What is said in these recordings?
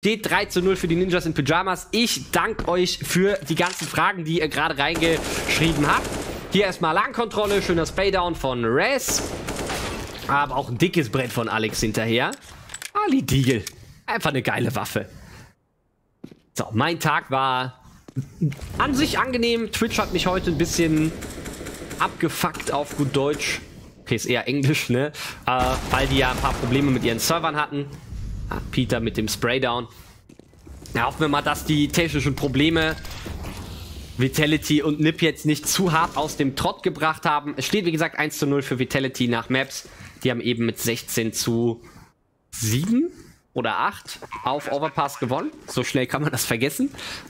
Steht 3:0 für die Ninjas in Pyjamas. Ich danke euch für die ganzen Fragen, die ihr gerade reingeschrieben habt. Hier erstmal Alarmkontrolle, schöner Spraydown von Rez. Aber auch ein dickes Brett von Alex hinterher. Ali Deagle. Einfach eine geile Waffe. So, mein Tag war an sich angenehm. Twitch hat mich heute ein bisschen abgefuckt auf gut Deutsch. Okay, ist eher Englisch, ne? Weil die ja ein paar Probleme mit ihren Servern hatten. Peter mit dem Spraydown. Ja, hoffen wir mal, dass die technischen Probleme Vitality und Nip jetzt nicht zu hart aus dem Trott gebracht haben. Es steht, wie gesagt, 1:0 für Vitality nach Maps. Die haben eben mit 16:7 oder 8 auf Overpass gewonnen. So schnell kann man das vergessen.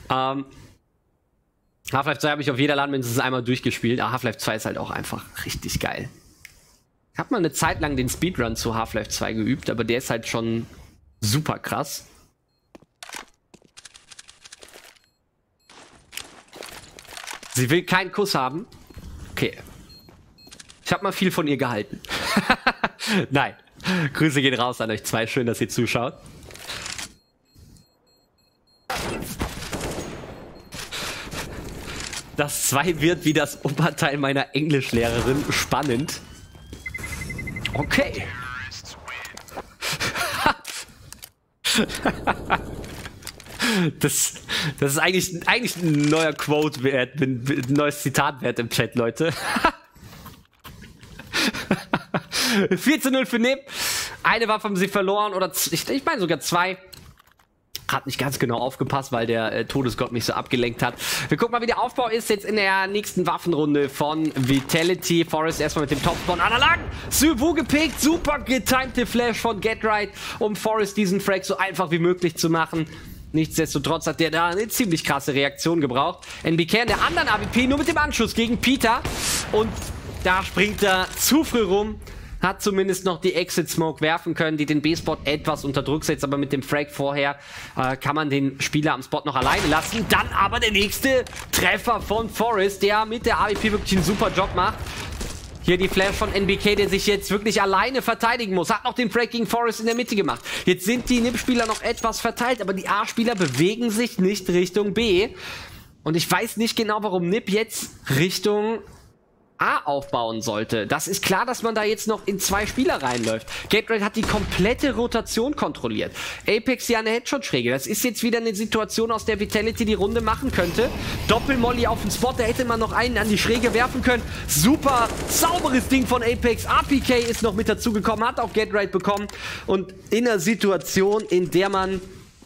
Half-Life 2 habe ich auf jeder LAN mindestens einmal durchgespielt. Aber Half-Life 2 ist halt auch einfach richtig geil. Ich habe mal eine Zeit lang den Speedrun zu Half-Life 2 geübt, aber der ist halt schon super krass. Sie will keinen Kuss haben. Okay. Ich habe mal viel von ihr gehalten. Nein. Grüße gehen raus an euch zwei. Schön, dass ihr zuschaut. Das 2 wird wie das Oberteil meiner Englischlehrerin spannend. Okay. Das ist eigentlich ein neuer Quote wert, ein neues Zitat wert im Chat, Leute. 4:0 für Nip. Eine Waffe haben sie verloren, oder ich meine sogar 2. Hat nicht ganz genau aufgepasst, weil der Todesgott mich so abgelenkt hat. Wir gucken mal, wie der Aufbau ist jetzt in der nächsten Waffenrunde von Vitality. Forest erstmal mit dem Topspawn anlagen. Syvu gepickt. Super getimte Flash von GetRight, um Forest diesen Frag so einfach wie möglich zu machen. Nichtsdestotrotz hat der da eine ziemlich krasse Reaktion gebraucht. NBK in der anderen AWP nur mit dem Anschuss gegen Peter. Und da springt er zu früh rum. Hat zumindest noch die Exit Smoke werfen können, die den B-Spot etwas unter Druck setzt, aber mit dem Frag vorher kann man den Spieler am Spot noch alleine lassen. Dann aber der nächste Treffer von Forest, der mit der AWP wirklich einen super Job macht. Hier die Flash von NBK, der sich jetzt wirklich alleine verteidigen muss. Hat noch den Frag gegen Forest in der Mitte gemacht. Jetzt sind die NIP-Spieler noch etwas verteilt, aber die A-Spieler bewegen sich nicht Richtung B. Und ich weiß nicht genau, warum NIP jetzt Richtung A aufbauen sollte. Das ist klar, dass man da jetzt noch in 2 Spieler reinläuft. GetRight hat die komplette Rotation kontrolliert. Apex ja eine Headshot-Schräge. Das ist jetzt wieder eine Situation, aus der Vitality die Runde machen könnte. Doppelmolly auf den Spot, da hätte man noch einen an die Schräge werfen können. Super sauberes Ding von Apex. APK ist noch mit dazugekommen, hat auch GetRight bekommen. Und in einer Situation, in der man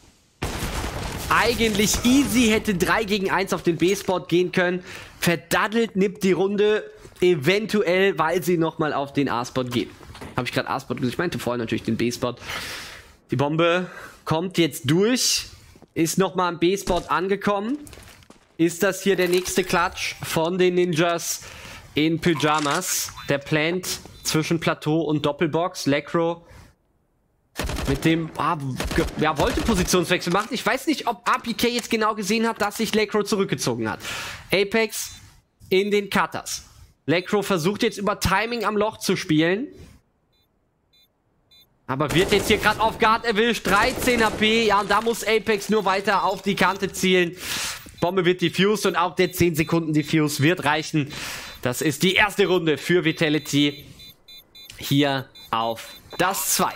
eigentlich easy hätte 3 gegen 1 auf den B-Spot gehen können, verdaddelt Nip die Runde, eventuell, weil sie nochmal auf den A-Spot geht. Habe ich gerade A-Spot gesagt? Ich meinte vorher natürlich den B-Spot. Die Bombe kommt jetzt durch, ist nochmal am B-Spot angekommen. Ist das hier der nächste Klatsch von den Ninjas in Pyjamas? Der Plant zwischen Plateau und Doppelbox. Lekro mit dem, wollte Positionswechsel machen. Ich weiß nicht, ob APK jetzt genau gesehen hat, dass sich Lekro zurückgezogen hat. Apex in den Cutters. Lekro versucht jetzt über Timing am Loch zu spielen. Aber wird jetzt hier gerade auf Guard erwischt. 13 HP. Ja, und da muss Apex nur weiter auf die Kante zielen. Bombe wird diffused und auch der 10 Sekunden Diffuse wird reichen. Das ist die erste Runde für Vitality hier auf das 2.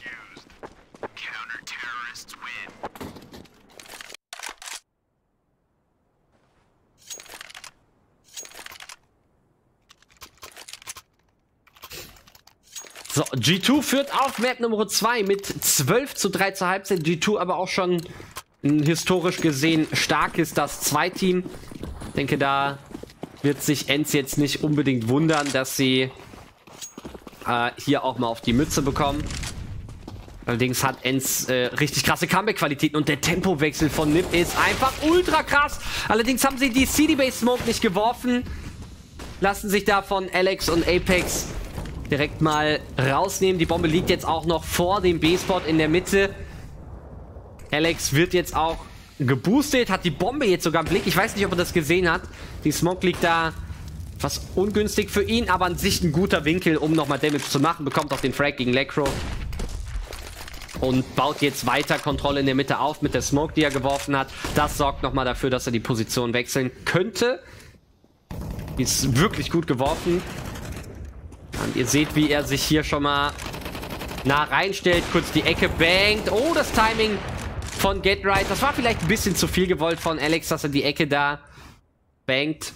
So, G2 führt auf Map Nummer 2 mit 12:3 zur Halbzeit. G2 aber auch schon ein historisch gesehen starkes das 2-Team. Ich denke, da wird sich ENCE jetzt nicht unbedingt wundern, dass sie hier auch mal auf die Mütze bekommen. Allerdings hat ENCE richtig krasse Comeback-Qualitäten und der Tempowechsel von Nip ist einfach ultra krass. Allerdings haben sie die CD-Base-Smoke nicht geworfen. Lassen sich da von Alex und Apex direkt mal rausnehmen. Die Bombe liegt jetzt auch noch vor dem B-Spot in der Mitte. Alex wird jetzt auch geboostet, hat die Bombe jetzt sogar im Blick. Ich weiß nicht, ob er das gesehen hat. Die Smoke liegt da was ungünstig für ihn, aber an sich ein guter Winkel, um nochmal Damage zu machen. Bekommt auch den Frag gegen Lekro. und baut jetzt weiter Kontrolle in der Mitte auf mit der Smoke, die er geworfen hat. Das sorgt nochmal dafür, dass er die Position wechseln könnte. Ist wirklich gut geworfen. Und ihr seht, wie er sich hier schon mal nah reinstellt, kurz die Ecke bangt. Oh, das Timing von GetRight. Das war vielleicht ein bisschen zu viel gewollt von Alex, dass er die Ecke da bangt.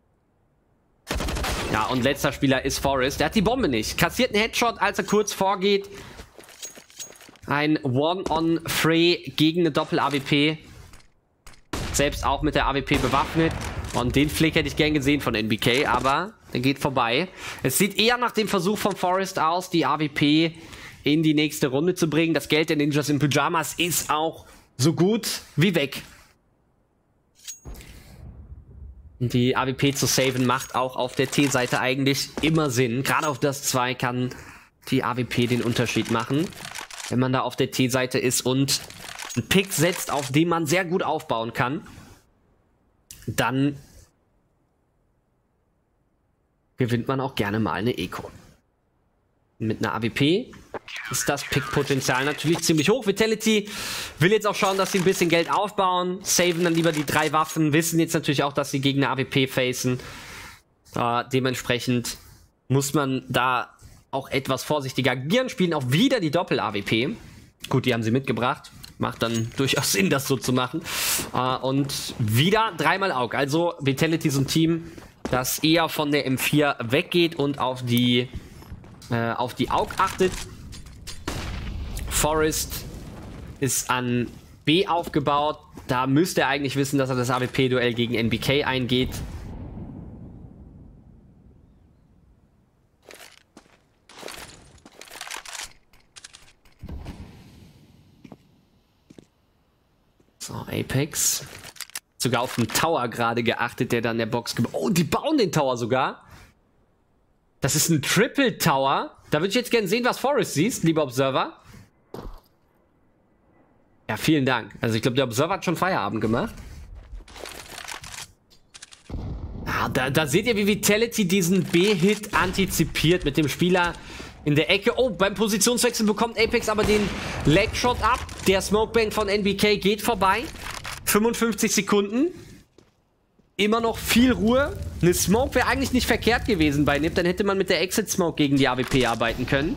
Ja, und letzter Spieler ist Forest. Der hat die Bombe nicht. Kassiert einen Headshot, als er kurz vorgeht. Ein One-on-Free gegen eine Doppel-AWP. Selbst auch mit der AWP bewaffnet. Und den Flick hätte ich gern gesehen von NBK, aber der geht vorbei. Es sieht eher nach dem Versuch von Forest aus, die AWP in die nächste Runde zu bringen. Das Geld der Ninjas in Pyjamas ist auch so gut wie weg. Die AWP zu saven macht auch auf der T-Seite eigentlich immer Sinn. Gerade auf das 2 kann die AWP den Unterschied machen. Wenn man da auf der T-Seite ist und einen Pick setzt, auf den man sehr gut aufbauen kann, dann gewinnt man auch gerne mal eine Eco. Mit einer AWP ist das Pick-Potenzial natürlich ziemlich hoch. Vitality will jetzt auch schauen, dass sie ein bisschen Geld aufbauen, saven dann lieber die 3 Waffen, wissen jetzt natürlich auch, dass sie gegen eine AWP facen. Dementsprechend muss man da auch etwas vorsichtiger agieren, spielen auch wieder die Doppel-AWP. Gut, die haben sie mitgebracht. Macht dann durchaus Sinn, das so zu machen. Und wieder 3-mal AUG. Also Vitality ist ein Team, das eher von der M4 weggeht und auf die AUG achtet. Forest ist an B aufgebaut. Da müsste er eigentlich wissen, dass er das AWP-Duell gegen NBK eingeht. So, Apex. Sogar auf den Tower gerade geachtet, der dann der Box... Oh, die bauen den Tower sogar. Das ist ein Triple Tower. Da würde ich jetzt gerne sehen, was Forest siehst, lieber Observer. Ja, vielen Dank. Also ich glaube, der Observer hat schon Feierabend gemacht. Ah, da seht ihr, wie Vitality diesen B-Hit antizipiert mit dem Spieler in der Ecke. Oh, beim Positionswechsel bekommt Apex aber den Legshot ab. Der Smokebank von NBK geht vorbei. 55 Sekunden. Immer noch viel Ruhe. Eine Smoke wäre eigentlich nicht verkehrt gewesen bei NiP. Dann hätte man mit der Exit Smoke gegen die AWP arbeiten können.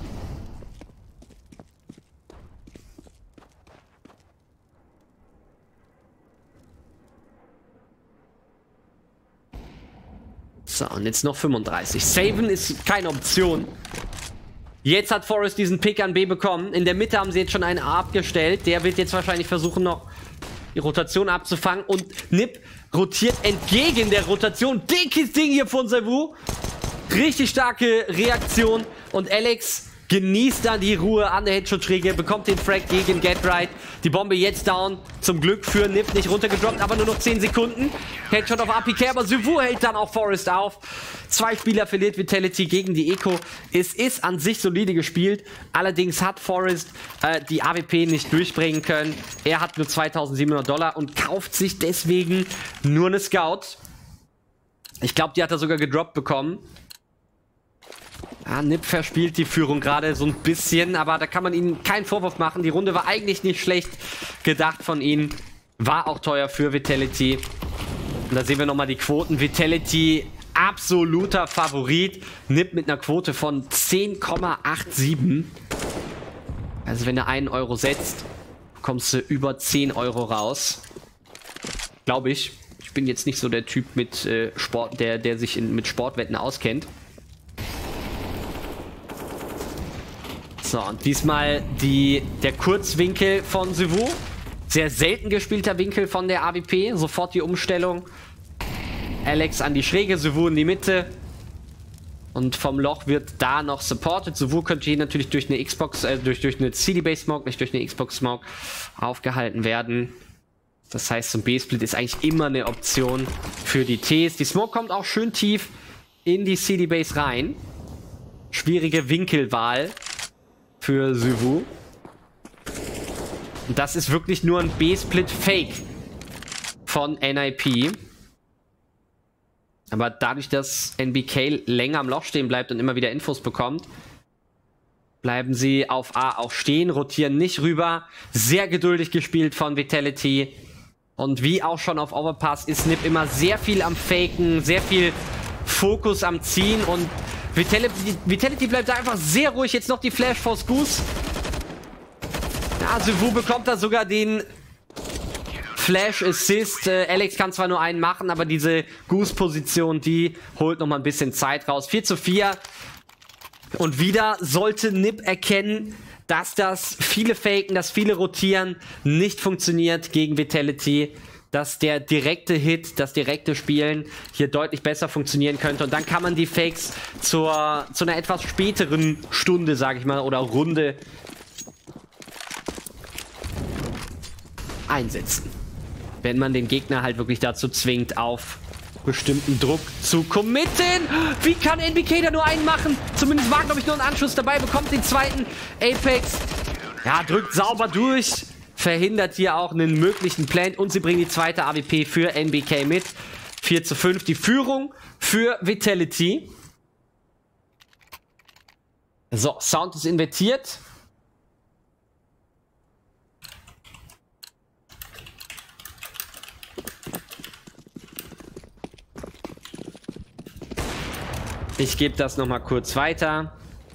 So, und jetzt noch 35. Saven ist keine Option. Jetzt hat Forest diesen Pick an B bekommen. In der Mitte haben sie jetzt schon einen A abgestellt. Der wird jetzt wahrscheinlich versuchen, noch die Rotation abzufangen. Und NiP rotiert entgegen der Rotation. Dickes Ding hier von Sevu. Richtig starke Reaktion. Und Alex genießt dann die Ruhe an der Headshot-Schräge. Bekommt den Frag gegen GetRight. Die Bombe jetzt down. Zum Glück für NiP nicht runtergedroppt, aber nur noch 10 Sekunden. Headshot auf APK, aber Sevu hält dann auch Forest auf. 2 Spieler verliert Vitality gegen die Eco. Es ist an sich solide gespielt. Allerdings hat Forest die AWP nicht durchbringen können. Er hat nur $2.700 und kauft sich deswegen nur eine Scout. Ich glaube, die hat er sogar gedroppt bekommen. Ja, NiP verspielt die Führung gerade so ein bisschen, aber da kann man ihnen keinen Vorwurf machen. Die Runde war eigentlich nicht schlecht gedacht von ihnen. War auch teuer für Vitality. Und da sehen wir nochmal die Quoten. Vitality absoluter Favorit. NiP mit einer Quote von 10,87. Also wenn du 1 Euro setzt, kommst du über 10 Euro raus. Glaube ich. Ich bin jetzt nicht so der Typ mit Sport, der sich mit Sportwetten auskennt. So, und diesmal der Kurzwinkel von Sevu. Sehr selten gespielter Winkel von der AWP. Sofort die Umstellung. Alex an die Schräge, Sevu in die Mitte. Und vom Loch wird da noch supported. Sevu könnte hier natürlich durch eine Xbox, durch eine CD-Base-Smoke, nicht durch eine Xbox-Smoke aufgehalten werden. Das heißt, so ein B-Split ist eigentlich immer eine Option für die Ts. Die Smoke kommt auch schön tief in die CD-Base rein. Schwierige Winkelwahl für Sevu. Und das ist wirklich nur ein B-Split-Fake von NIP. Aber dadurch, dass NBK länger am Loch stehen bleibt und immer wieder Infos bekommt, bleiben sie auf A auch stehen, rotieren nicht rüber. Sehr geduldig gespielt von Vitality. Und wie auch schon auf Overpass ist Nip immer sehr viel am Faken, sehr viel Fokus am Ziehen. Und Vitality bleibt da einfach sehr ruhig. Jetzt noch die Flash for Goose. Ja, Sivu bekommt da sogar den Flash Assist. Alex kann zwar nur einen machen, aber diese Goose-Position, die holt noch mal ein bisschen Zeit raus. 4:4. Und wieder sollte Nip erkennen, dass das viele Faken, dass viele Rotieren nicht funktioniert gegen Vitality. Dass der direkte Hit, das direkte Spielen hier deutlich besser funktionieren könnte. Und dann kann man die Fakes zu einer etwas späteren Stunde, sage ich mal, oder Runde einsetzen. Wenn man den Gegner halt wirklich dazu zwingt, auf bestimmten Druck zu committen. Wie kann NBK da nur einen machen? Zumindest war, glaube ich, nur ein Anschluss dabei. Bekommt den zweiten. Apex, ja, drückt sauber durch. Verhindert hier auch einen möglichen Plant. Und sie bringen die zweite AWP für NBK mit. 4:5. Die Führung für Vitality. So, Sound ist invertiert. Ich gebe das nochmal kurz weiter.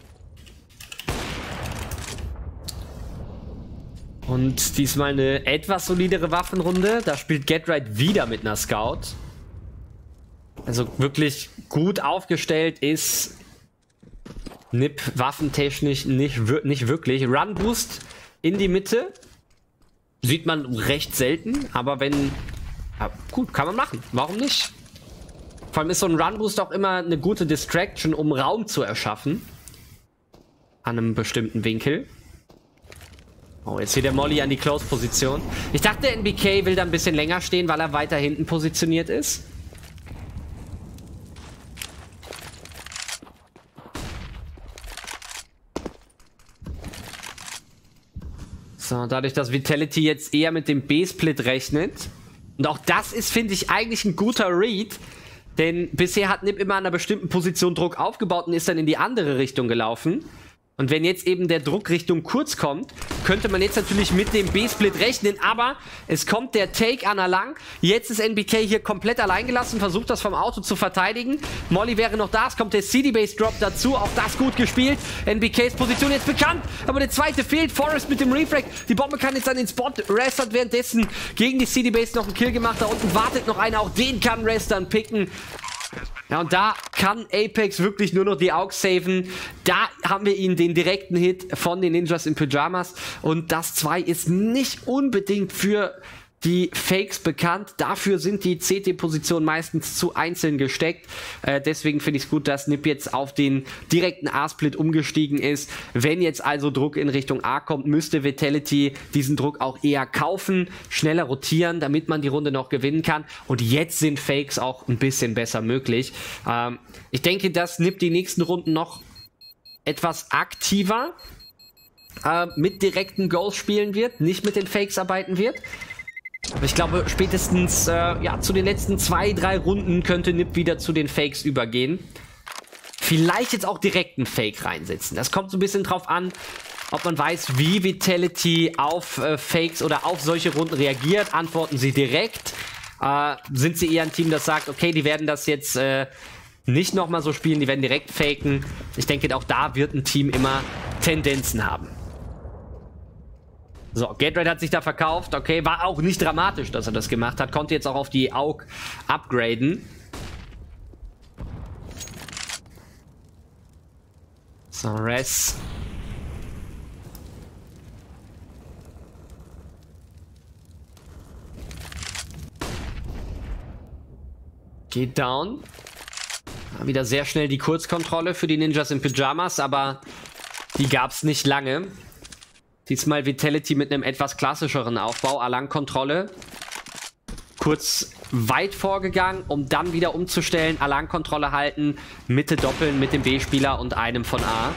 Und diesmal eine etwas solidere Waffenrunde. Da spielt GetRight wieder mit einer Scout. Also wirklich gut aufgestellt ist Nip waffentechnisch nicht wirklich. Run Boost in die Mitte. Sieht man recht selten. Aber wenn... Ja, gut, kann man machen. Warum nicht? Vor allem ist so ein Run-Boost auch immer eine gute Distraction, um Raum zu erschaffen. An einem bestimmten Winkel. Oh, jetzt hier der Molly an die Close-Position. Ich dachte, NBK will da ein bisschen länger stehen, weil er weiter hinten positioniert ist. So, dadurch, dass Vitality jetzt eher mit dem B-Split rechnet. Und auch das ist, finde ich, eigentlich ein guter Read. Denn bisher hat Nip immer an einer bestimmten Position Druck aufgebaut und ist dann in die andere Richtung gelaufen. Und wenn jetzt eben der Druck Richtung kurz kommt, könnte man jetzt natürlich mit dem B-Split rechnen. Aber es kommt der Take an Alang. Jetzt ist NBK hier komplett allein gelassen, versucht das vom Auto zu verteidigen. Molly wäre noch da, es kommt der CD-Base-Drop dazu. Auch das gut gespielt. NBKs Position jetzt bekannt, aber der zweite fehlt. Forrest mit dem Refrag. Die Bombe kann jetzt an den Spot. Rest hat währenddessen gegen die CD-Base noch einen Kill gemacht. Da unten wartet noch einer, auch den kann Rest dann picken. Ja, und da kann Apex wirklich nur noch die AUG saven. Da haben wir ihn den direkten Hit von den Ninjas in Pyjamas. Und das 2 ist nicht unbedingt für die Fakes bekannt. Dafür sind die CT-Positionen meistens zu einzeln gesteckt. Deswegen finde ich es gut, dass Nip jetzt auf den direkten A-Split umgestiegen ist. Wenn jetzt also Druck in Richtung A kommt, müsste Vitality diesen Druck auch eher kaufen, schneller rotieren, damit man die Runde noch gewinnen kann. Und jetzt sind Fakes auch ein bisschen besser möglich. Ich denke, dass Nip die nächsten Runden noch etwas aktiver mit direkten Goals spielen wird, nicht mit den Fakes arbeiten wird. Aber ich glaube, spätestens ja, zu den letzten 2, 3 Runden könnte Nip wieder zu den Fakes übergehen. Vielleicht jetzt auch direkt einen Fake reinsetzen. Das kommt so ein bisschen drauf an, ob man weiß, wie Vitality auf Fakes oder auf solche Runden reagiert. Antworten sie direkt? Sind sie eher ein Team, das sagt, okay, die werden das jetzt nicht nochmal so spielen, die werden direkt faken. Ich denke, auch da wird ein Team immer Tendenzen haben. So, GetRight hat sich da verkauft. Okay, war auch nicht dramatisch, dass er das gemacht hat. Konnte jetzt auch auf die AUG upgraden. So, Res. Geht down. Wieder sehr schnell die Kurzkontrolle für die Ninjas in Pyjamas, aber die gab es nicht lange. Diesmal Vitality mit einem etwas klassischeren Aufbau. Alarmkontrolle. Kurz weit vorgegangen, um dann wieder umzustellen. Alarmkontrolle halten. Mitte doppeln mit dem B-Spieler und einem von A.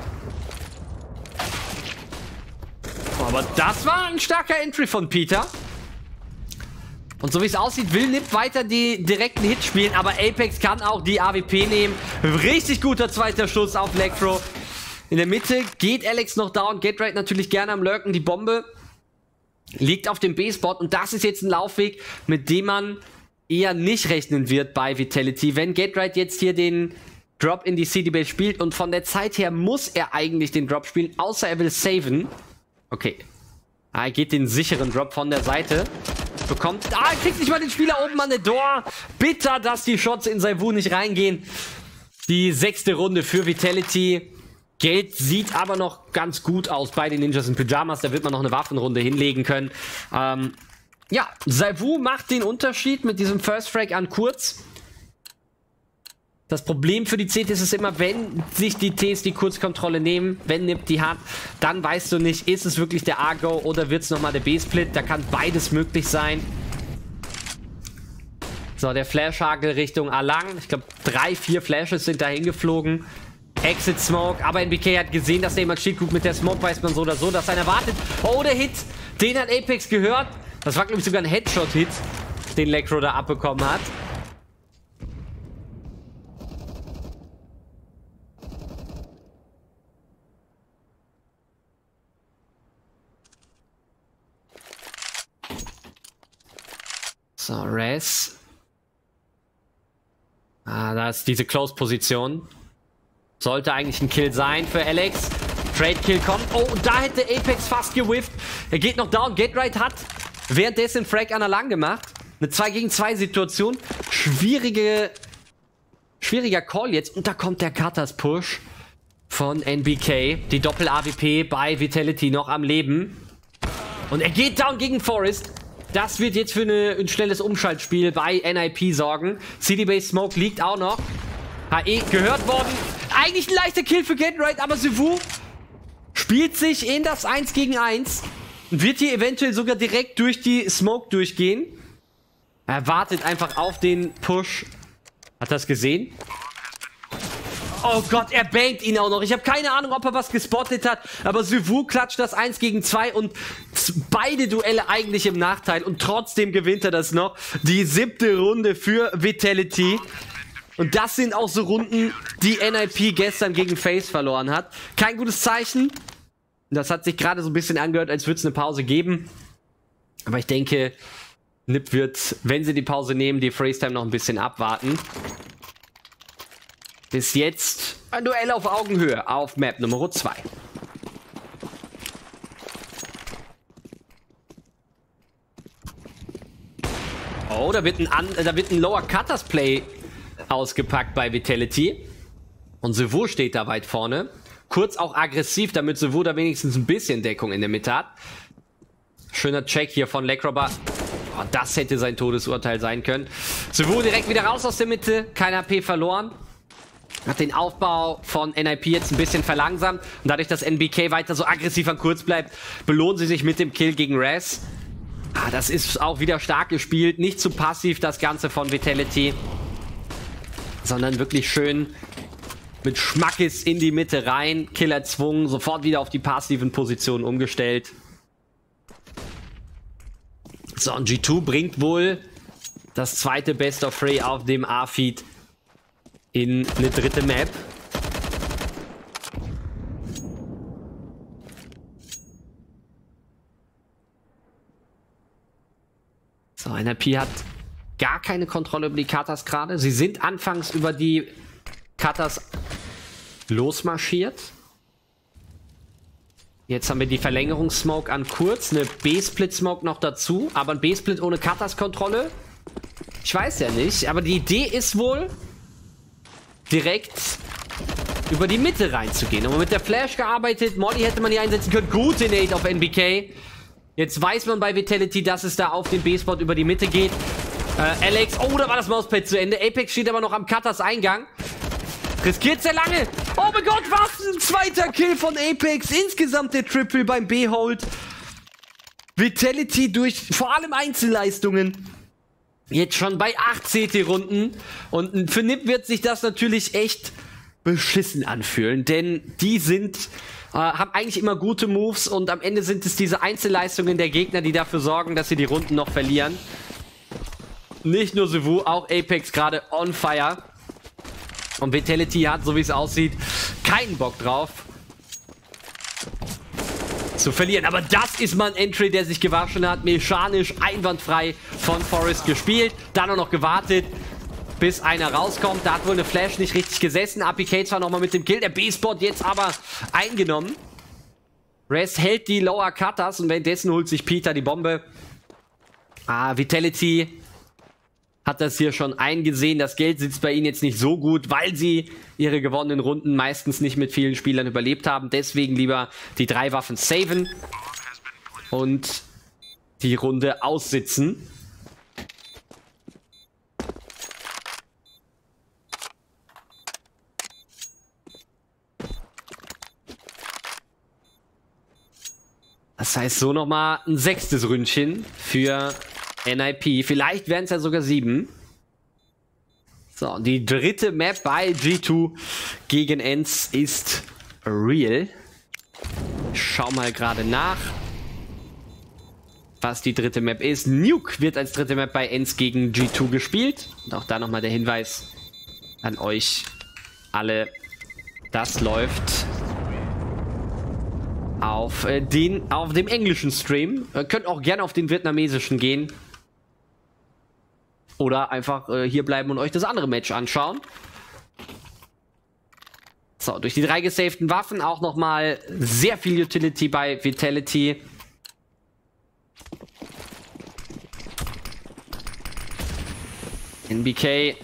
Aber das war ein starker Entry von Peter. Und so wie es aussieht, will Nip weiter die direkten Hits spielen. Aber Apex kann auch die AWP nehmen. Richtig guter zweiter Schuss auf Electro. In der Mitte geht Alex noch down. GetRight natürlich gerne am Lurken. Die Bombe liegt auf dem B-Spot. Und das ist jetzt ein Laufweg, mit dem man eher nicht rechnen wird bei Vitality. Wenn GetRight jetzt hier den Drop in die CD-Base spielt und von der Zeit her muss er eigentlich den Drop spielen, außer er will saven. Okay. Er geht den sicheren Drop von der Seite. Bekommt... er kriegt nicht mal den Spieler oben an der Door. Bitter, dass die Shots in Saivu nicht reingehen. Die 6. Runde für Vitality. Geld sieht aber noch ganz gut aus bei den Ninjas in Pyjamas. Da wird man noch eine Waffenrunde hinlegen können. Ja, Saivu macht den Unterschied mit diesem First Frag an Kurz. Das Problem für die CTs ist immer, wenn sich die Ts die Kurzkontrolle nehmen, wenn Nip die hat, dann weißt du nicht, ist es wirklich der A-Go oder wird es nochmal der B-Split. Da kann beides möglich sein. So, der Flash-Hagel Richtung Alang. Ich glaube, 3, 4 Flashes sind dahin geflogen. Exit Smoke, aber NBK hat gesehen, dass da jemand steht. Gut, mit der Smoke weiß man so oder so, dass einer wartet. Oh, der Hit, den hat Apex gehört. Das war, glaube ich, sogar ein Headshot-Hit, den Lekro da abbekommen hat. So, Res. Da ist diese Close-Position. Sollte eigentlich ein Kill sein für Alex. Trade-Kill kommt. Oh, und da hätte Apex fast gewifft. Er geht noch down. GetRight hat währenddessen Frag an Alang gemacht. Eine 2 gegen 2 Situation. Schwieriger Call jetzt. Und da kommt der Cutters Push von NBK. Die Doppel-AWP bei Vitality noch am Leben. Und er geht down gegen Forest. Das wird jetzt für ein schnelles Umschaltspiel bei NIP sorgen. CD-Base Smoke liegt auch noch. HE gehört worden. Eigentlich ein leichter Kill für GetRight, aber Saivu spielt sich in das 1 gegen 1. Und wird hier eventuell sogar direkt durch die Smoke durchgehen. Er wartet einfach auf den Push. Hat das gesehen? Oh Gott, er bangt ihn auch noch. Ich habe keine Ahnung, ob er was gespottet hat. Aber Saivu klatscht das 1 gegen 2 und beide Duelle eigentlich im Nachteil. Und trotzdem gewinnt er das noch. Die 7. Runde für Vitality. Und das sind auch so Runden, die NIP gestern gegen FaZe verloren hat. Kein gutes Zeichen. Das hat sich gerade so ein bisschen angehört, als würde es eine Pause geben. Aber ich denke, NIP wird, wenn sie die Pause nehmen, die Freeze-Time noch ein bisschen abwarten. Bis jetzt ein Duell auf Augenhöhe auf Map Nummer 2. Oh, da wird ein Lower Cutters Play ausgepackt bei Vitality. Und Saivu steht da weit vorne. Kurz auch aggressiv, damit Saivu da wenigstens ein bisschen Deckung in der Mitte hat. Schöner Check hier von Lekroba. Oh, das hätte sein Todesurteil sein können. Saivu direkt wieder raus aus der Mitte. Kein HP verloren. Hat den Aufbau von NIP jetzt ein bisschen verlangsamt. Und dadurch, dass NBK weiter so aggressiv an Kurz bleibt, belohnen sie sich mit dem Kill gegen Res. Das ist auch wieder stark gespielt. Nicht zu passiv das Ganze von Vitality. Sondern wirklich schön mit Schmackes in die Mitte rein. Kill erzwungen. Sofort wieder auf die passiven Positionen umgestellt. So, und G2 bringt wohl das zweite Best of 3 auf dem A-Feed in eine 3. Map. So, NIP hat gar keine Kontrolle über die Cutters gerade. Sie sind anfangs über die Cutters losmarschiert. Jetzt haben wir die Verlängerungssmoke an Kurz, eine B-Split-Smoke noch dazu, aber ein B-Split ohne Cutters-Kontrolle. Ich weiß ja nicht, aber die Idee ist wohl, direkt über die Mitte reinzugehen. Und mit der Flash gearbeitet, Molly hätte man hier einsetzen können. Gute Nade auf NBK. Jetzt weiß man bei Vitality, dass es da auf den B-Spot über die Mitte geht. Alex, oh, da war das Mauspad zu Ende. Apex steht aber noch am Cutters Eingang. Riskiert sehr lange. Oh mein Gott, was? Ein zweiter Kill von Apex. Insgesamt der Triple beim B-Hold. Vitality durch vor allem Einzelleistungen. Jetzt schon bei 8 CT-Runden. Und für NIP wird sich das natürlich echt beschissen anfühlen. Denn die haben eigentlich immer gute Moves. Und am Ende sind es diese Einzelleistungen der Gegner, die dafür sorgen, dass sie die Runden noch verlieren. Nicht nur Saivu, auch Apex gerade on fire. Und Vitality hat, so wie es aussieht, keinen Bock drauf, zu verlieren. Aber das ist mal ein Entry, der sich gewaschen hat. Mechanisch einwandfrei von Forest gespielt. Dann auch noch gewartet, bis einer rauskommt. Da hat wohl eine Flash nicht richtig gesessen. APK zwar nochmal mit dem Kill. Der B-Spot jetzt aber eingenommen. Rez hält die Lower Cutters und währenddessen holt sich Peter die Bombe. Vitality hat das hier schon eingesehen. Das Geld sitzt bei ihnen jetzt nicht so gut, weil sie ihre gewonnenen Runden meistens nicht mit vielen Spielern überlebt haben. Deswegen lieber die 3 Waffen saven und die Runde aussitzen. Das heißt so nochmal ein 6. Ründchen für NIP. Vielleicht wären es ja sogar 7. So, die dritte Map bei G2 gegen ENCE ist real. Ich schau mal gerade nach, was die dritte Map ist. Nuke wird als dritte Map bei ENCE gegen G2 gespielt. Und auch da nochmal der Hinweis an euch alle. Das läuft auf dem englischen Stream. Könnt auch gerne auf den vietnamesischen gehen. Oder einfach hier bleiben und euch das andere Match anschauen. So, durch die 3 gesavten Waffen auch nochmal sehr viel Utility bei Vitality. NBK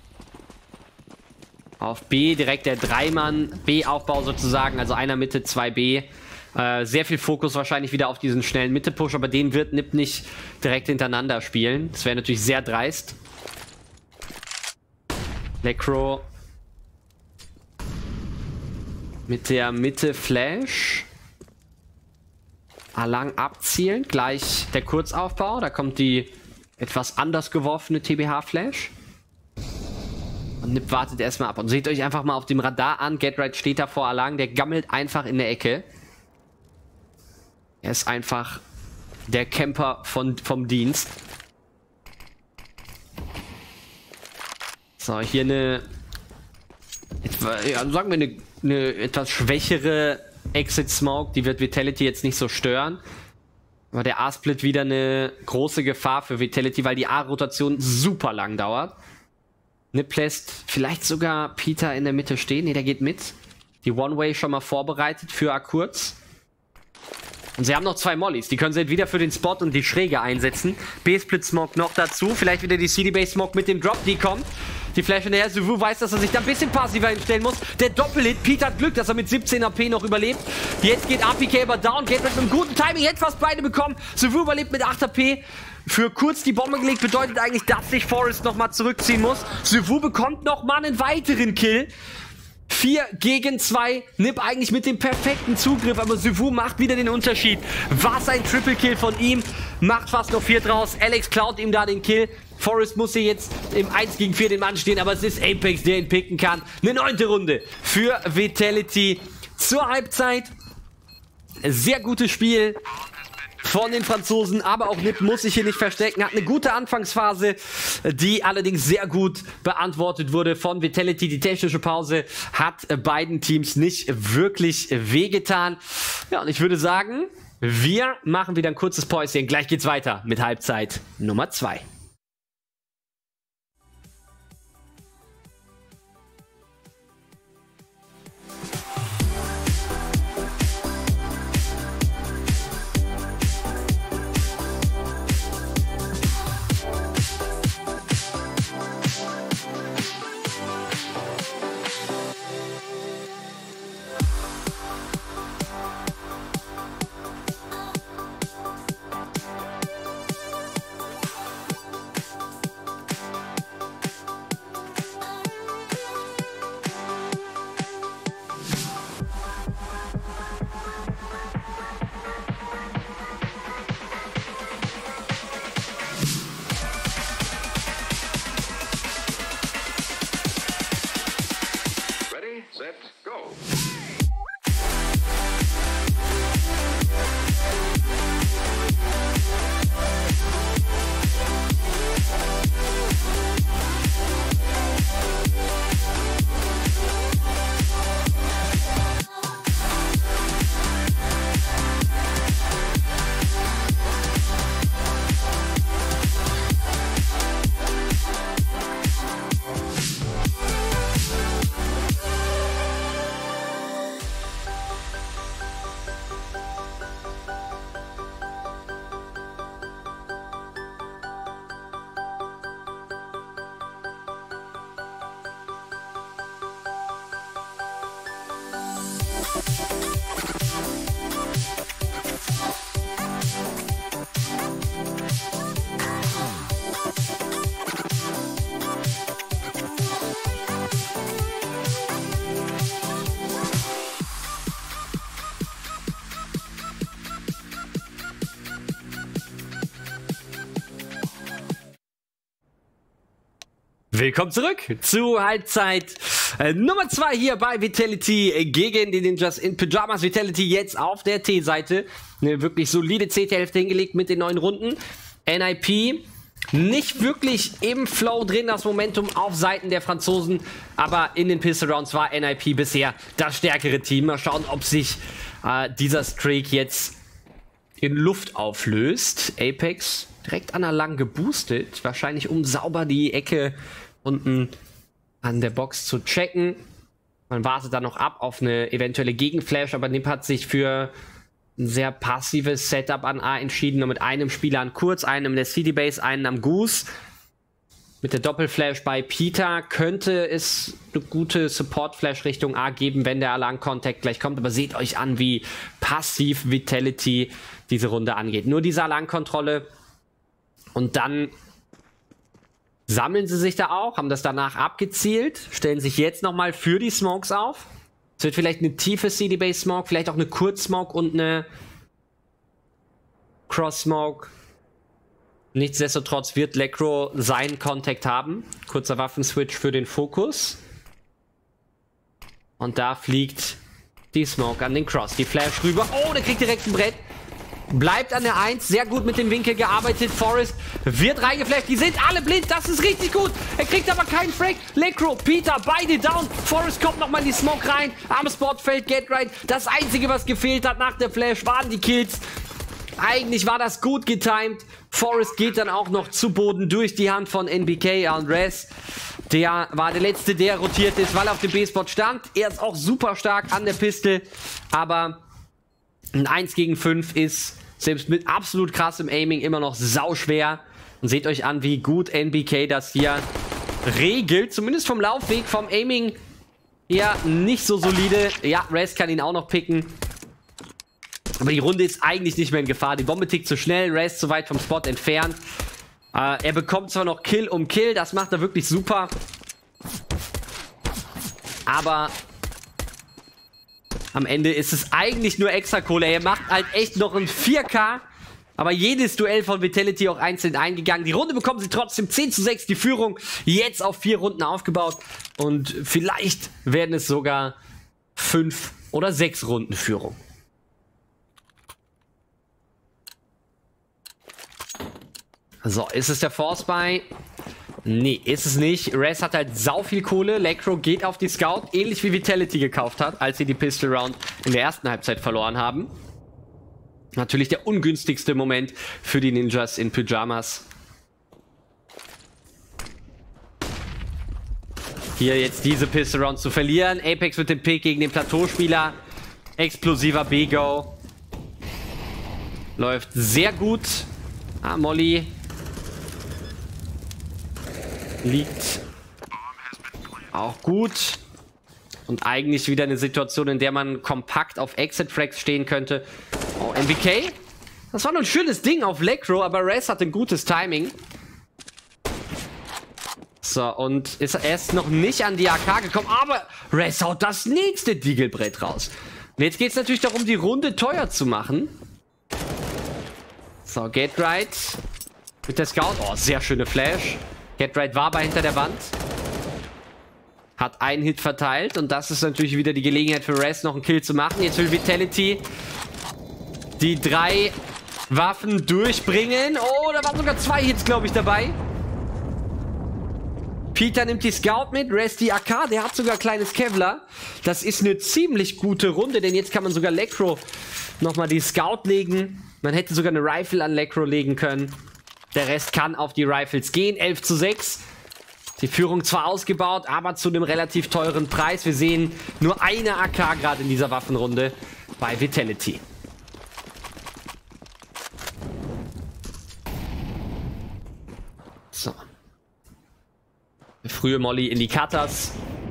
auf B, direkt der 3-Mann B-Aufbau sozusagen, also einer Mitte, 2 B. Sehr viel Fokus wahrscheinlich wieder auf diesen schnellen Mitte-Push, aber den wird NiP nicht direkt hintereinander spielen. Das wäre natürlich sehr dreist. Necro mit der Mitte-Flash. Alang abzielen, gleich der Kurzaufbau. Da kommt die etwas anders geworfene TBH-Flash. Und NiP wartet erstmal ab. Und seht euch einfach mal auf dem Radar an. GetRight steht da vor Alang, der gammelt einfach in der Ecke. Er ist einfach der Camper vom Dienst. So, hier sagen wir eine etwas schwächere Exit Smoke. Die wird Vitality jetzt nicht so stören. Aber der A-Split wieder eine große Gefahr für Vitality, weil die A-Rotation super lang dauert. NiP lässt vielleicht sogar Peter in der Mitte stehen. Ne, der geht mit. Die One-Way schon mal vorbereitet für A-Kurz. Und sie haben noch 2 Mollys. Die können sie entweder für den Spot und die Schräge einsetzen. B-Split-Smoke noch dazu. Vielleicht wieder die CD-Base-Smoke mit dem Drop. Die kommt. Die Flash hinterher. Suvu weiß, dass er sich da ein bisschen passiver hinstellen muss. Der Doppelhit. Peter hat Glück, dass er mit 17 AP noch überlebt. Jetzt geht APK aber down. Geht mit einem guten Timing. Jetzt fast beide bekommen. Suvu überlebt mit 8 AP. Für kurz die Bombe gelegt. Bedeutet eigentlich, dass sich Forest nochmal zurückziehen muss. Suvu bekommt nochmal einen weiteren Kill. 4 gegen 2. NiP eigentlich mit dem perfekten Zugriff, aber Suvu macht wieder den Unterschied. Was ein Triple Kill von ihm. Macht fast noch 4 draus. Alex klaut ihm da den Kill. Forest muss hier jetzt im 1 gegen 4 den Mann stehen, aber es ist Apex, der ihn picken kann. Eine 9. Runde für Vitality zur Halbzeit. Sehr gutes Spiel von den Franzosen, aber auch NiP muss sich hier nicht verstecken. Hat eine gute Anfangsphase, die allerdings sehr gut beantwortet wurde von Vitality. Die technische Pause hat beiden Teams nicht wirklich wehgetan. Ja, und ich würde sagen, wir machen wieder ein kurzes Päuschen. Gleich geht's weiter mit Halbzeit Nummer 2. Willkommen zurück zu Halbzeit Nummer 2 hier bei Vitality gegen die Ninjas in Pyjamas. Vitality jetzt auf der T-Seite. Eine wirklich solide CT-Hälfte hingelegt mit den 9 Runden. NIP nicht wirklich im Flow drin, das Momentum auf Seiten der Franzosen. Aber in den Pistol Rounds war NIP bisher das stärkere Team. Mal schauen, ob sich dieser Streak jetzt in Luft auflöst. Apex direkt an der Lang geboostet. Wahrscheinlich um sauber die Ecke unten an der Box zu checken. Man wartet dann noch ab auf eine eventuelle Gegenflash, aber Nip hat sich für ein sehr passives Setup an A entschieden. Nur mit einem Spieler an Kurz, einem in der CD-Base, einen am Goose. Mit der Doppelflash bei Peter könnte es eine gute Support-Flash Richtung A geben, wenn der Alarm-Contact gleich kommt. Aber seht euch an, wie passiv Vitality diese Runde angeht. Nur diese Alarmkontrolle. Und dann sammeln sie sich da auch, haben das danach abgezielt, stellen sich jetzt nochmal für die Smokes auf. Es wird vielleicht eine tiefe CD-Base-Smoke, vielleicht auch eine Kurz-Smoke und eine Cross-Smoke. Nichtsdestotrotz wird Lekro seinen Contact haben. Kurzer Waffenswitch für den Fokus. Und da fliegt die Smoke an den Cross. Die Flash rüber. Oh, der kriegt direkt ein Brett. Bleibt an der 1, sehr gut mit dem Winkel gearbeitet. Forest wird reingeflasht, die sind alle blind, das ist richtig gut. Er kriegt aber keinen Frag. Lekro, Peter, beide down. Forest kommt nochmal in die Smoke rein. Am Spot fällt Get Right. Das Einzige, was gefehlt hat nach der Flash, waren die Kills. Eigentlich war das gut getimed. Forest geht dann auch noch zu Boden durch die Hand von NBK und Rez. Der war der Letzte, der rotiert ist, weil er auf dem B-Spot stand. Er ist auch super stark an der Piste, aber ein 1 gegen 5 ist selbst mit absolut krassem Aiming immer noch sauschwer. Und seht euch an, wie gut NBK das hier regelt. Zumindest vom Laufweg, vom Aiming eher nicht so solide. Ja, Rez kann ihn auch noch picken. Aber die Runde ist eigentlich nicht mehr in Gefahr. Die Bombe tickt zu schnell, Rez zu weit vom Spot entfernt. Er bekommt zwar noch Kill um Kill, das macht er wirklich super. Aber am Ende ist es eigentlich nur Extrakohle. Er macht halt echt noch ein 4K. Aber jedes Duell von Vitality auch einzeln eingegangen. Die Runde bekommen sie trotzdem 10:6. Die Führung jetzt auf 4 Runden aufgebaut. Und vielleicht werden es sogar 5 oder 6 Runden Führung. So, ist es der Force Buy? Nee, ist es nicht. Rez hat halt sau viel Kohle. Lekro geht auf die Scout, ähnlich wie Vitality gekauft hat, als sie die Pistol Round in der ersten Halbzeit verloren haben. Natürlich der ungünstigste Moment für die Ninjas in Pyjamas. Hier jetzt diese Pistol Round zu verlieren. Apex mit dem Pick gegen den Plateauspieler. Explosiver B-Go. Läuft sehr gut. Ah, Molly liegt auch gut. Und eigentlich wieder eine Situation, in der man kompakt auf Exit-Frags stehen könnte. Oh, NBK? Das war nur ein schönes Ding auf Lekro, aber Rez hat ein gutes Timing. So, und ist erst noch nicht an die AK gekommen, aber Rez haut das nächste Deagle-Brett raus. Und jetzt geht es natürlich darum, die Runde teuer zu machen. So, Get Right mit der Scout. Oh, sehr schöne Flash. Get Right war aber hinter der Wand. Hat einen Hit verteilt. Und das ist natürlich wieder die Gelegenheit für Rez, noch einen Kill zu machen. Jetzt will Vitality die 3 Waffen durchbringen. Oh, da waren sogar 2 Hits, glaube ich, dabei. Peter nimmt die Scout mit. Rez die AK. Der hat sogar kleines Kevlar. Das ist eine ziemlich gute Runde, denn jetzt kann man sogar Lekro nochmal die Scout legen. Man hätte sogar eine Rifle an Lekro legen können. Der Rest kann auf die Rifles gehen. 11:6. Die Führung zwar ausgebaut, aber zu einem relativ teuren Preis. Wir sehen nur eine AK gerade in dieser Waffenrunde bei Vitality. So. Frühe Molly in die Cutters.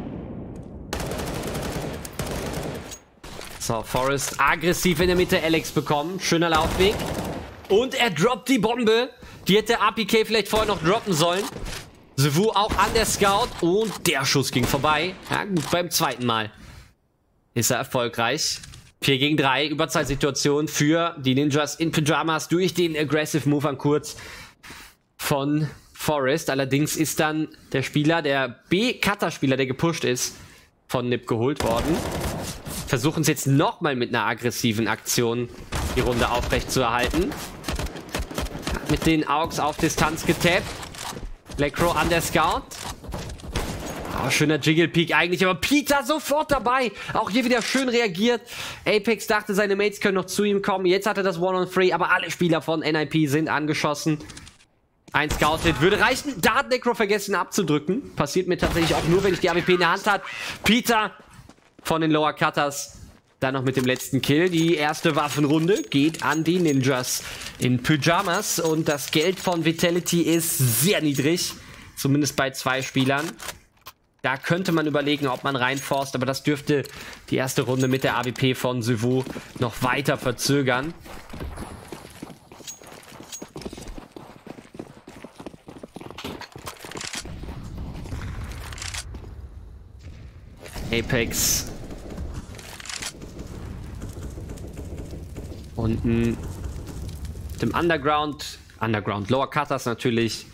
So, Forest aggressiv in der Mitte Alex bekommen. Schöner Laufweg. Und er droppt die Bombe. Die hätte APK vielleicht vorher noch droppen sollen. Sevu auch an der Scout. Und der Schuss ging vorbei. Ja, gut, beim zweiten Mal ist er erfolgreich. 4 gegen 3. Überzahlsituation für die Ninjas in Pyjamas durch den Aggressive Move an Kurz von Forest. Allerdings ist dann der Spieler, der B-Cutter-Spieler, der gepusht ist, von Nip geholt worden. Versuchen es jetzt nochmal mit einer aggressiven Aktion, die Runde aufrecht zu erhalten. Mit den Augs auf Distanz getappt. Black Crow an der Scout. Oh, schöner Jiggle Peek eigentlich, aber Peter sofort dabei. Auch hier wieder schön reagiert. Apex dachte, seine Mates können noch zu ihm kommen. Jetzt hat er das One-on-3, aber alle Spieler von NIP sind angeschossen. Ein Scout-Hit würde reichen. Da hat Necro vergessen abzudrücken. Passiert mir tatsächlich auch nur, wenn ich die AWP in der Hand hat. Peter von den Lower Cutters. Dann noch mit dem letzten Kill. Die erste Waffenrunde geht an die Ninjas in Pyjamas. Und das Geld von Vitality ist sehr niedrig. Zumindest bei 2 Spielern. Da könnte man überlegen, ob man reinforst. Aber das dürfte die erste Runde mit der AWP von Syvu noch weiter verzögern. Apex unten dem Underground Lower Cutters natürlich.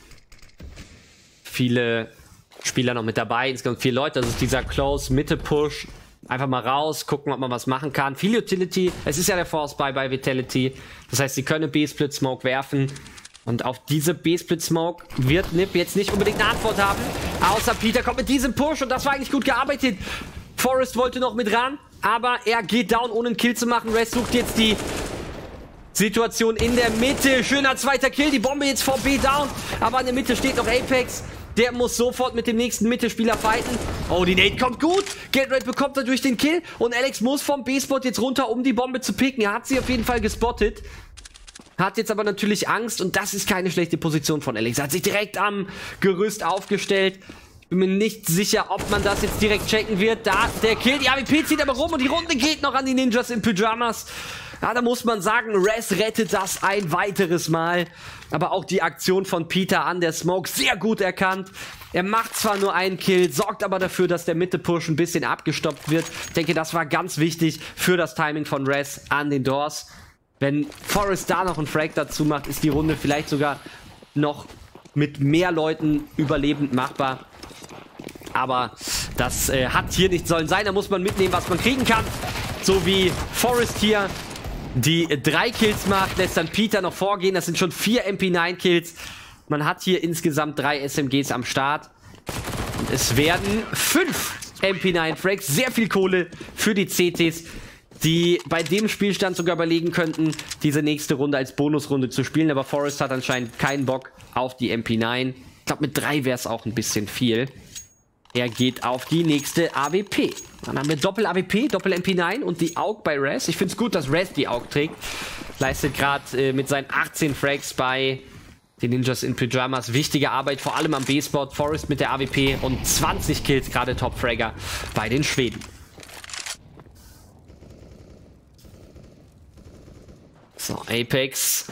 Viele Spieler noch mit dabei, insgesamt 4 Leute. Das ist dieser Close-Mitte-Push. Einfach mal raus, gucken, ob man was machen kann. Viel Utility. Es ist ja der Force-Buy bei Vitality. Das heißt, sie können B-Split-Smoke werfen. Und auf diese B-Split-Smoke wird Nip jetzt nicht unbedingt eine Antwort haben. Außer Peter kommt mit diesem Push und das war eigentlich gut gearbeitet. Forest wollte noch mit ran, aber er geht down, ohne einen Kill zu machen. Rest sucht jetzt die Situation in der Mitte. Schöner zweiter Kill, die Bombe jetzt vor B down. Aber in der Mitte steht noch Apex. Der muss sofort mit dem nächsten Mittelspieler fighten. Oh, die Nade kommt gut. GateRed bekommt dadurch den Kill. Und Alex muss vom B-Spot jetzt runter, um die Bombe zu picken. Er hat sie auf jeden Fall gespottet. Hat jetzt aber natürlich Angst. Und das ist keine schlechte Position von Alex. Er hat sich direkt am Gerüst aufgestellt. Ich bin mir nicht sicher, ob man das jetzt direkt checken wird. Da der Kill. Die AWP zieht aber rum. Und die Runde geht noch an die Ninjas in Pyjamas. Ja, da muss man sagen, Res rettet das ein weiteres Mal. Aber auch die Aktion von Peter an der Smoke sehr gut erkannt. Er macht zwar nur einen Kill, sorgt aber dafür, dass der Mitte-Push ein bisschen abgestoppt wird. Ich denke, das war ganz wichtig für das Timing von Res an den Doors. Wenn Forest da noch einen Frag dazu macht, ist die Runde vielleicht sogar noch mit mehr Leuten überlebend machbar. Aber das hat hier nicht sollen sein. Da muss man mitnehmen, was man kriegen kann. So wie Forest hier die 3 Kills macht, lässt dann Peter noch vorgehen. Das sind schon 4 MP9-Kills. Man hat hier insgesamt 3 SMGs am Start. Und es werden 5 MP9-Frags. Sehr viel Kohle für die CTs, die bei dem Spielstand sogar überlegen könnten, diese nächste Runde als Bonusrunde zu spielen. Aber Forest hat anscheinend keinen Bock auf die MP9. Ich glaube, mit 3 wäre es auch ein bisschen viel. Er geht auf die nächste AWP. Dann haben wir Doppel-AWP, Doppel-MP9 und die AUG bei Res. Ich finde es gut, dass Res die AUG trägt. Leistet gerade mit seinen 18 Frags bei den Ninjas in Pyjamas wichtige Arbeit, vor allem am B-Spot. Forest mit der AWP und 20 Kills, gerade Top-Fragger bei den Schweden. So, Apex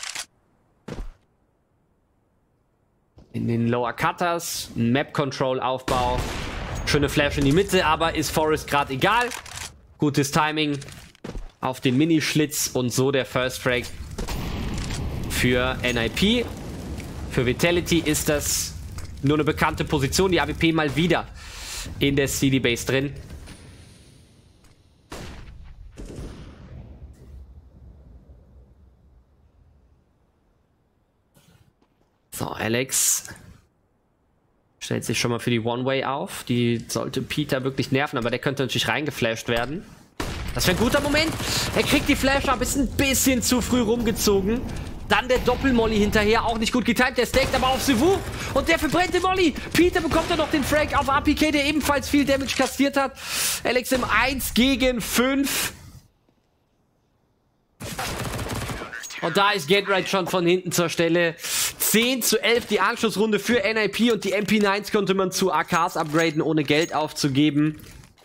in den Lower Cutters, Map-Control-Aufbau, schöne Flash in die Mitte, aber ist Forest gerade egal. Gutes Timing auf den Minischlitz und so der First Frag für NIP. Für Vitality ist das nur eine bekannte Position. Die AWP mal wieder in der CD-Base drin. So, Alex stellt sich schon mal für die One-Way auf. Die sollte Peter wirklich nerven, aber der könnte natürlich reingeflasht werden. Das wäre ein guter Moment. Er kriegt die Flash ab, ist ein bisschen zu früh rumgezogen. Dann der Doppel-Molly hinterher, auch nicht gut getimt. Der stackt aber auf Syvu und der verbrennt den Molly. Peter bekommt dann noch den Frag auf APK, der ebenfalls viel Damage kassiert hat. Alex im 1 gegen 5. Und da ist GateRed schon von hinten zur Stelle. 10:11 die Anschlussrunde für NIP und die MP9s konnte man zu AKs upgraden, ohne Geld aufzugeben.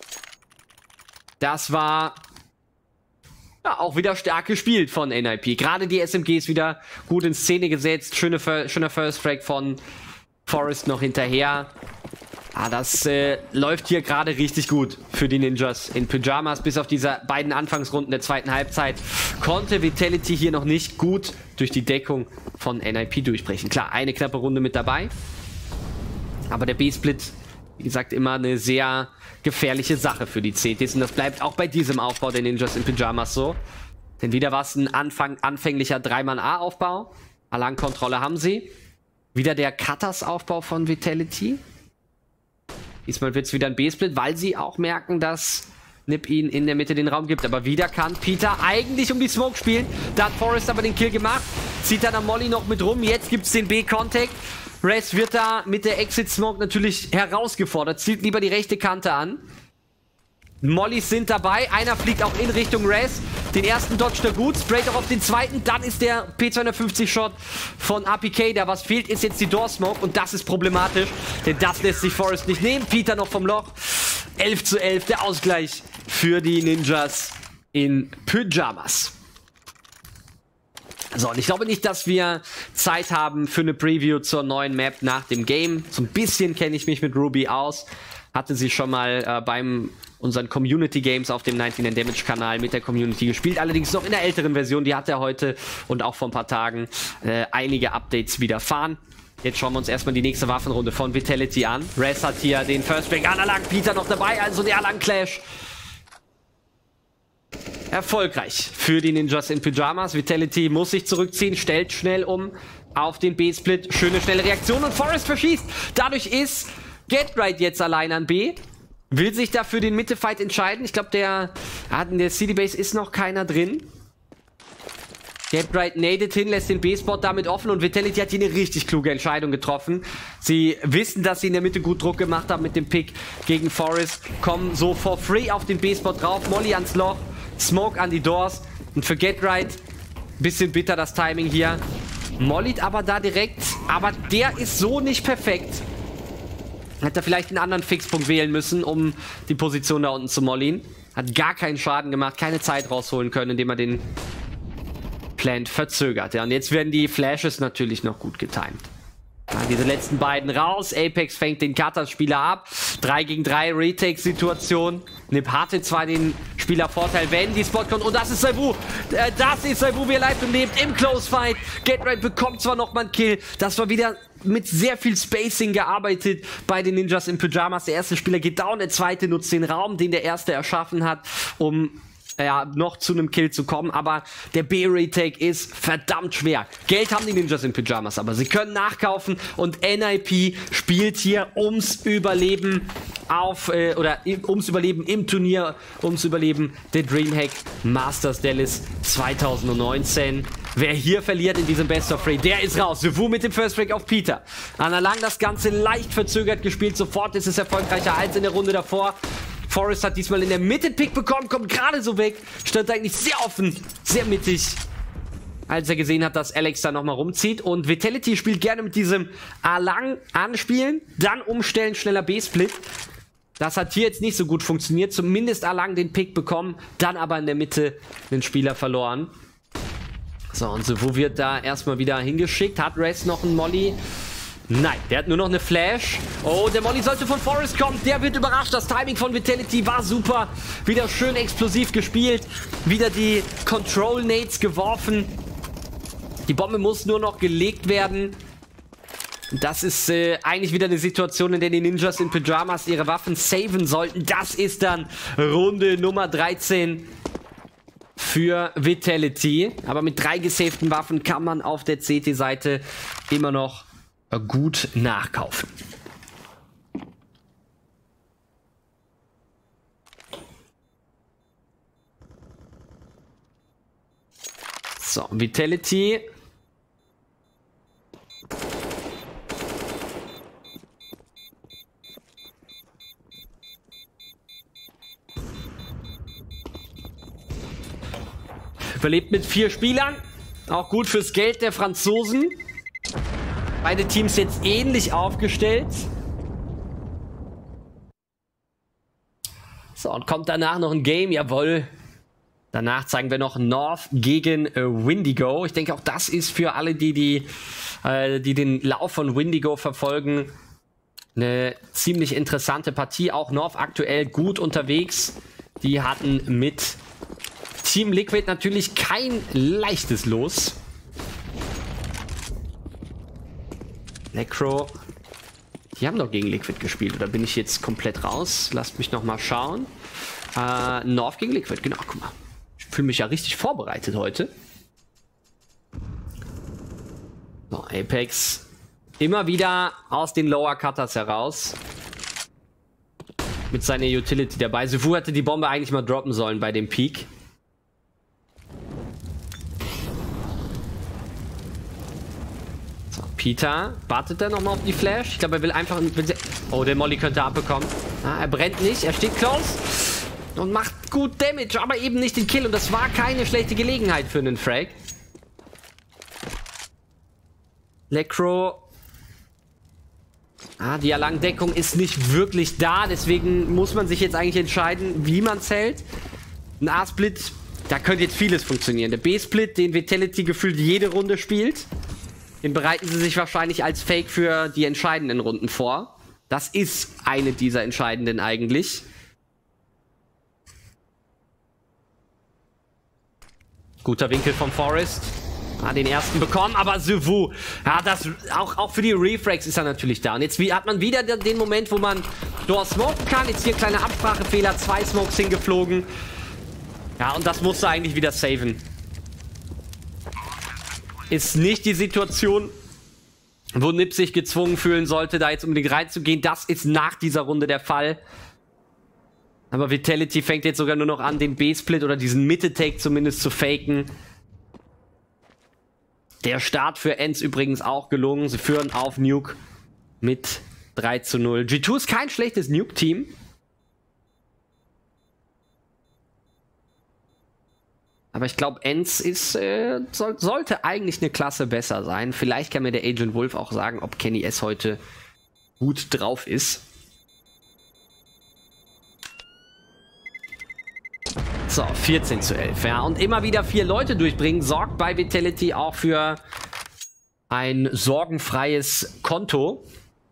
Das war ja auch wieder stark gespielt von NIP. Gerade die SMGs wieder gut in Szene gesetzt. Schöner First Frag von Forest noch hinterher. Das läuft hier gerade richtig gut für die Ninjas in Pyjamas. Bis auf diese beiden Anfangsrunden der zweiten Halbzeit konnte Vitality hier noch nicht gut durch die Deckung von NIP durchbrechen. Klar, eine knappe Runde mit dabei. Aber der B-Split, wie gesagt, immer eine sehr gefährliche Sache für die CTs. Und das bleibt auch bei diesem Aufbau der Ninjas in Pyjamas so. Denn wieder war es ein anfänglicher 3-Mann-A-Aufbau. Alarmkontrolle haben sie. Wieder der Cutters-Aufbau von Vitality. Diesmal wird es wieder ein B-Split, weil sie auch merken, dass Nip ihnen in der Mitte den Raum gibt. Aber wieder kann Peter eigentlich um die Smoke spielen. Da hat Forrest aber den Kill gemacht. Zieht dann am Molly noch mit rum. Jetzt gibt es den B-Contact. Rez wird da mit der Exit-Smoke natürlich herausgefordert. Zieht lieber die rechte Kante an. Mollys sind dabei. Einer fliegt auch in Richtung Rez. Den ersten dodgt er gut. Sprayt auch auf den zweiten. Dann ist der P250-Shot von APK. Da was fehlt, ist jetzt die Door-Smoke. Und das ist problematisch. Denn das lässt sich Forrest nicht nehmen. Peter noch vom Loch. 11:11. Der Ausgleich für die Ninjas in Pyjamas. So, und ich glaube nicht, dass wir Zeit haben für eine Preview zur neuen Map nach dem Game. So ein bisschen kenne ich mich mit Ruby aus. Hatte sie schon mal beim unseren Community Games auf dem 99 Damage Kanal mit der Community gespielt. Allerdings noch in der älteren Version. Die hat er heute und auch vor ein paar Tagen einige Updates widerfahren. Jetzt schauen wir uns erstmal die nächste Waffenrunde von Vitality an. Rez hat hier den First Break anerlangt. Peter noch dabei, also der Alarm-Clash. Erfolgreich für die Ninjas in Pyjamas. Vitality muss sich zurückziehen, stellt schnell um auf den B-Split. Schöne, schnelle Reaktion und Forrest verschießt. Dadurch ist GetRight jetzt allein an B. Will sich dafür den Mitte-Fight entscheiden. Ich glaube, in der CD-Base ist noch keiner drin. GetRight nadet hin, lässt den B-Spot damit offen und Vitality hat hier eine richtig kluge Entscheidung getroffen. Sie wissen, dass sie in der Mitte gut Druck gemacht haben mit dem Pick gegen Forrest. Kommen so for free auf den B-Spot drauf. Molly ans Loch. Smoke an die Doors. Und für GetRight, bisschen bitter das Timing hier. Mollyt aber da direkt. Aber der ist so nicht perfekt. Hätte er vielleicht einen anderen Fixpunkt wählen müssen, um die Position da unten zu mollyen. Hat gar keinen Schaden gemacht, keine Zeit rausholen können, indem er den Plant verzögert. Ja, und jetzt werden die Flashes natürlich noch gut getimed. Ja, diese letzten beiden raus. Apex fängt den Cutter-Spieler ab. 3 gegen 3 Retake-Situation. Nip hatte zwar den Spielervorteil, wenn die Spot kommt. Und das ist Saibu. Das ist Saibu, wie er lebt und lebt im Close-Fight. GetRight bekommt zwar nochmal einen Kill. Das war wieder mit sehr viel Spacing gearbeitet bei den Ninjas in Pyjamas. Der erste Spieler geht down, der zweite nutzt den Raum, den der erste erschaffen hat, um noch zu einem Kill zu kommen, aber der B-Retake ist verdammt schwer. Geld haben die Ninjas in Pyjamas, aber sie können nachkaufen und NIP spielt hier ums Überleben ums Überleben im Turnier, ums Überleben der Dreamhack Masters Dallas 2019. Wer hier verliert in diesem Best of 3, der ist raus. Saibu mit dem First Break auf Peter. Anna Lang das Ganze leicht verzögert gespielt, sofort ist es erfolgreicher als in der Runde davor. Forrest hat diesmal in der Mitte Pick bekommen, kommt gerade so weg. Stand eigentlich sehr offen, sehr mittig, als er gesehen hat, dass Alex da nochmal rumzieht. Und Vitality spielt gerne mit diesem A-Lang anspielen, dann umstellen, schneller B-Split. Das hat hier jetzt nicht so gut funktioniert. Zumindest A-Lang den Pick bekommen, dann aber in der Mitte den Spieler verloren. So, und Saibu wird da erstmal wieder hingeschickt. Hat Rez noch einen Molly? Nein, der hat nur noch eine Flash. Oh, der Molly sollte von Forrest kommen. Der wird überrascht. Das Timing von Vitality war super. Wieder schön explosiv gespielt. Wieder die Control-Nades geworfen. Die Bombe muss nur noch gelegt werden. Das ist eigentlich wieder eine Situation, in der die Ninjas in Pyjamas ihre Waffen saven sollten. Das ist dann Runde Nummer 13 für Vitality. Aber mit 3 gesavten Waffen kann man auf der CT-Seite immer noch gut nachkaufen. So, Vitality. Überlebt mit 4 Spielern. Auch gut fürs Geld der Franzosen. Beide Teams jetzt ähnlich aufgestellt. So, und kommt danach noch ein Game. Jawohl. Danach zeigen wir noch North gegen Windigo. Ich denke, auch das ist für alle, die den Lauf von Windigo verfolgen, Eine ziemlich interessante Partie. Auch North aktuell gut unterwegs. Die hatten mit Team Liquid natürlich kein leichtes Los. Necro. Die haben doch gegen Liquid gespielt. Oder bin ich jetzt komplett raus? Lasst mich noch mal schauen. North gegen Liquid. Genau, guck mal. Ich fühle mich ja richtig vorbereitet heute. So, Apex. Immer wieder aus den Lower Cutters heraus. Mit seiner Utility dabei. Sifu hätte die Bombe eigentlich mal droppen sollen bei dem Peak. So, Peter wartet da nochmal auf die Flash. Ich glaube, er will einfach... Oh, der Molly könnte abbekommen. Ah, er brennt nicht. Er steht close. Und macht gut Damage, aber eben nicht den Kill. Und das war keine schlechte Gelegenheit für einen Frag. Necro... die Alangdeckung ist nicht wirklich da, deswegen muss man sich jetzt eigentlich entscheiden, wie man zählt. Ein A-Split, da könnte jetzt vieles funktionieren. Der B-Split, den Vitality gefühlt jede Runde spielt, den bereiten sie sich wahrscheinlich als Fake für die entscheidenden Runden vor. Das ist eine dieser entscheidenden eigentlich. Guter Winkel vom Forest. Den ersten bekommen, aber Sifu, das auch für die Refrags ist er natürlich da. Und jetzt hat man wieder den Moment, wo man Door smoken kann. Jetzt hier kleine Absprachefehler, 2 Smokes hingeflogen. Ja, und das musst du eigentlich wieder saven. Ist nicht die Situation, wo Nip sich gezwungen fühlen sollte, da jetzt unbedingt reinzugehen. Das ist nach dieser Runde der Fall. Aber Vitality fängt jetzt sogar nur noch an, den B-Split oder diesen Mitte-Take zumindest zu faken. Der Start für ENCE übrigens auch gelungen. Sie führen auf Nuke mit 3:0. G2 ist kein schlechtes Nuke-Team. Aber ich glaube, ENCE ist, sollte eigentlich eine Klasse besser sein. Vielleicht kann mir der Agent Wolf auch sagen, ob Kenny S heute gut drauf ist. So, 14:11, ja. Und immer wieder 4 Leute durchbringen, sorgt bei Vitality auch für ein sorgenfreies Konto.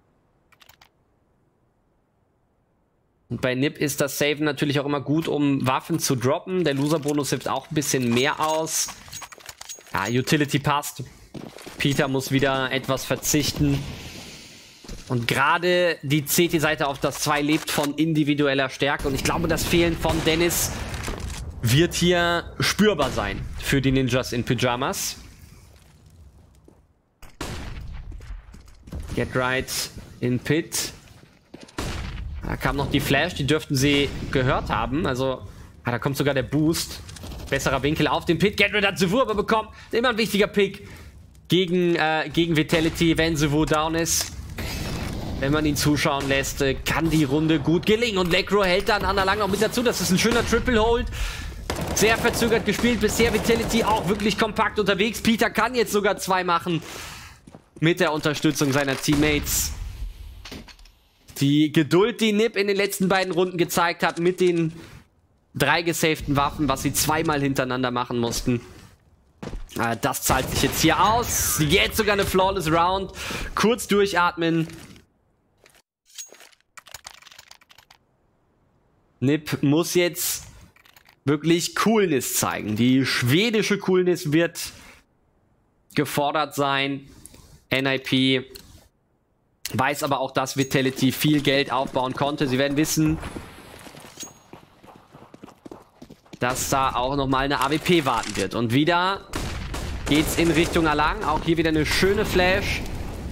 Und bei Nip ist das Saven natürlich auch immer gut, um Waffen zu droppen. Der Loser-Bonus hilft auch ein bisschen mehr aus. Ja, Utility passt. Peter muss wieder etwas verzichten. Und gerade die CT-Seite auf das 2 lebt von individueller Stärke. Und ich glaube, das Fehlen von Dennis wird hier spürbar sein für die Ninjas in Pyjamas. Get right in Pit. Da kam noch die Flash, die dürften sie gehört haben. Also, da kommt sogar der Boost. Besserer Winkel auf den Pit. Get right hat Sifu aber bekommen. Immer ein wichtiger Pick gegen Vitality, wenn Sifu down ist. Wenn man ihn zuschauen lässt, kann die Runde gut gelingen. Und Necro hält dann an der Lang noch mit dazu. Das ist ein schöner Triple Hold. Sehr verzögert gespielt. Bisher Vitality auch wirklich kompakt unterwegs. Peter kann jetzt sogar 2 machen. Mit der Unterstützung seiner Teammates. Die Geduld, die Nip in den letzten beiden Runden gezeigt hat, mit den 3 gesavten Waffen, was sie 2-mal hintereinander machen mussten. Das zahlt sich jetzt hier aus. Jetzt sogar eine Flawless Round. Kurz durchatmen. Nip muss jetzt wirklich Coolness zeigen. Die schwedische Coolness wird gefordert sein. NIP weiß aber auch, dass Vitality viel Geld aufbauen konnte. Sie werden wissen, dass da auch nochmal eine AWP warten wird. Und wieder geht's in Richtung Alang. Auch hier wieder eine schöne Flash.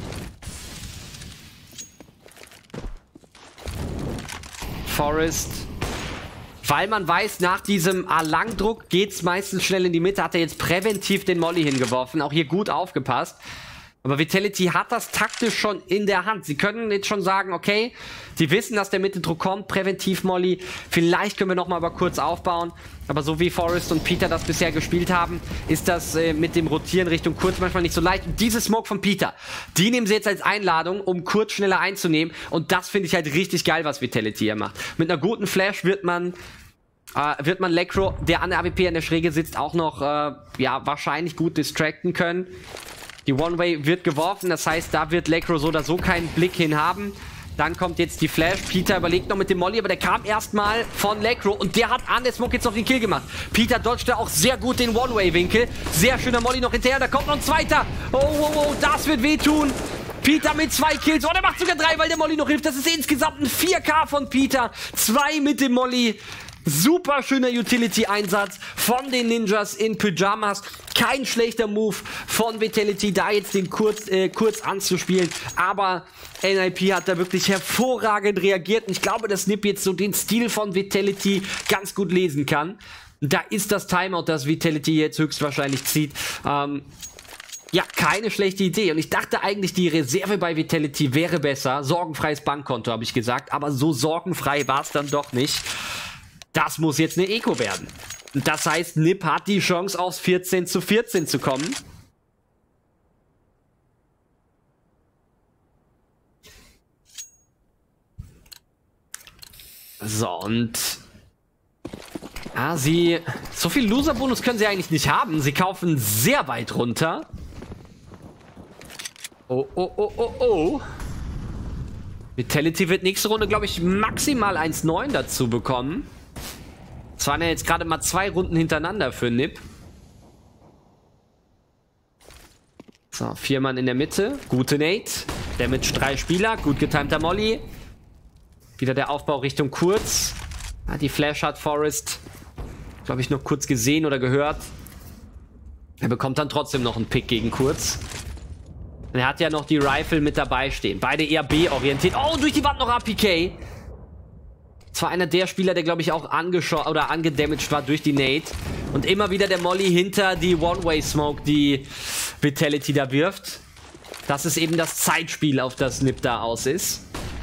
Forest. Weil man weiß, nach diesem A-Lang-Druck geht es meistens schnell in die Mitte. Hat er jetzt präventiv den Molly hingeworfen. Auch hier gut aufgepasst. Aber Vitality hat das taktisch schon in der Hand. Sie können jetzt schon sagen, okay, die wissen, dass der Mittendruck kommt. Präventiv Molly. Vielleicht können wir nochmal aber kurz aufbauen. Aber so wie Forest und Peter das bisher gespielt haben, ist das mit dem Rotieren Richtung kurz manchmal nicht so leicht. Und diese Smoke von Peter, die nehmen sie jetzt als Einladung, um kurz schneller einzunehmen. Und das finde ich halt richtig geil, was Vitality hier macht. Mit einer guten Flash wird man Necro, der an der AWP an der Schräge sitzt, auch noch ja, wahrscheinlich gut distracten können. Die One-Way wird geworfen, das heißt, da wird Necro so oder so keinen Blick hin haben. Dann kommt jetzt die Flash. Peter überlegt noch mit dem Molly, aber der kam erstmal von Lekro und der hat an der Smoke jetzt noch den Kill gemacht. Peter dodgte auch sehr gut den One-Way-Winkel. Sehr schöner Molly noch hinterher. Da kommt noch ein zweiter. Oh, oh, oh, das wird wehtun. Peter mit 2 Kills. Oh, der macht sogar 3, weil der Molly noch hilft. Das ist insgesamt ein 4K von Peter. 2 mit dem Molly. Super schöner Utility-Einsatz von den Ninjas in Pyjamas. Kein schlechter Move von Vitality, da jetzt den kurz anzuspielen. Aber NIP hat da wirklich hervorragend reagiert. Und ich glaube, dass Nip jetzt so den Stil von Vitality ganz gut lesen kann. Da ist das Timeout, das Vitality jetzt höchstwahrscheinlich zieht. Ja, keine schlechte Idee. Und ich dachte eigentlich, die Reserve bei Vitality wäre besser. Sorgenfreies Bankkonto, habe ich gesagt. Aber so sorgenfrei war es dann doch nicht. Das muss jetzt eine Eco werden. Das heißt, Nip hat die Chance, aufs 14:14 zu kommen. So, und... so viel Loser-Bonus können sie eigentlich nicht haben. Sie kaufen sehr weit runter. Oh, oh, oh, oh, oh. Vitality wird nächste Runde, glaube ich, maximal 1,9 dazu bekommen. Es waren ja jetzt gerade mal 2 Runden hintereinander für Nip. So, 4 Mann in der Mitte. Gute Nate. Damage 3 Spieler. Gut getimter Molly. Wieder der Aufbau Richtung Kurz. Ja, die Flash hat Forrest, glaube ich, noch kurz gesehen oder gehört. Er bekommt dann trotzdem noch einen Pick gegen Kurz. Und er hat ja noch die Rifle mit dabei stehen. Beide eher B-orientiert. Oh, durch die Wand noch APK. Das war einer der Spieler, der, glaube ich, auch angedamaged war durch die Nade. Und immer wieder der Molly hinter die One-Way-Smoke, die Vitality da wirft. Das ist eben das Zeitspiel, auf das Nip da aus ist.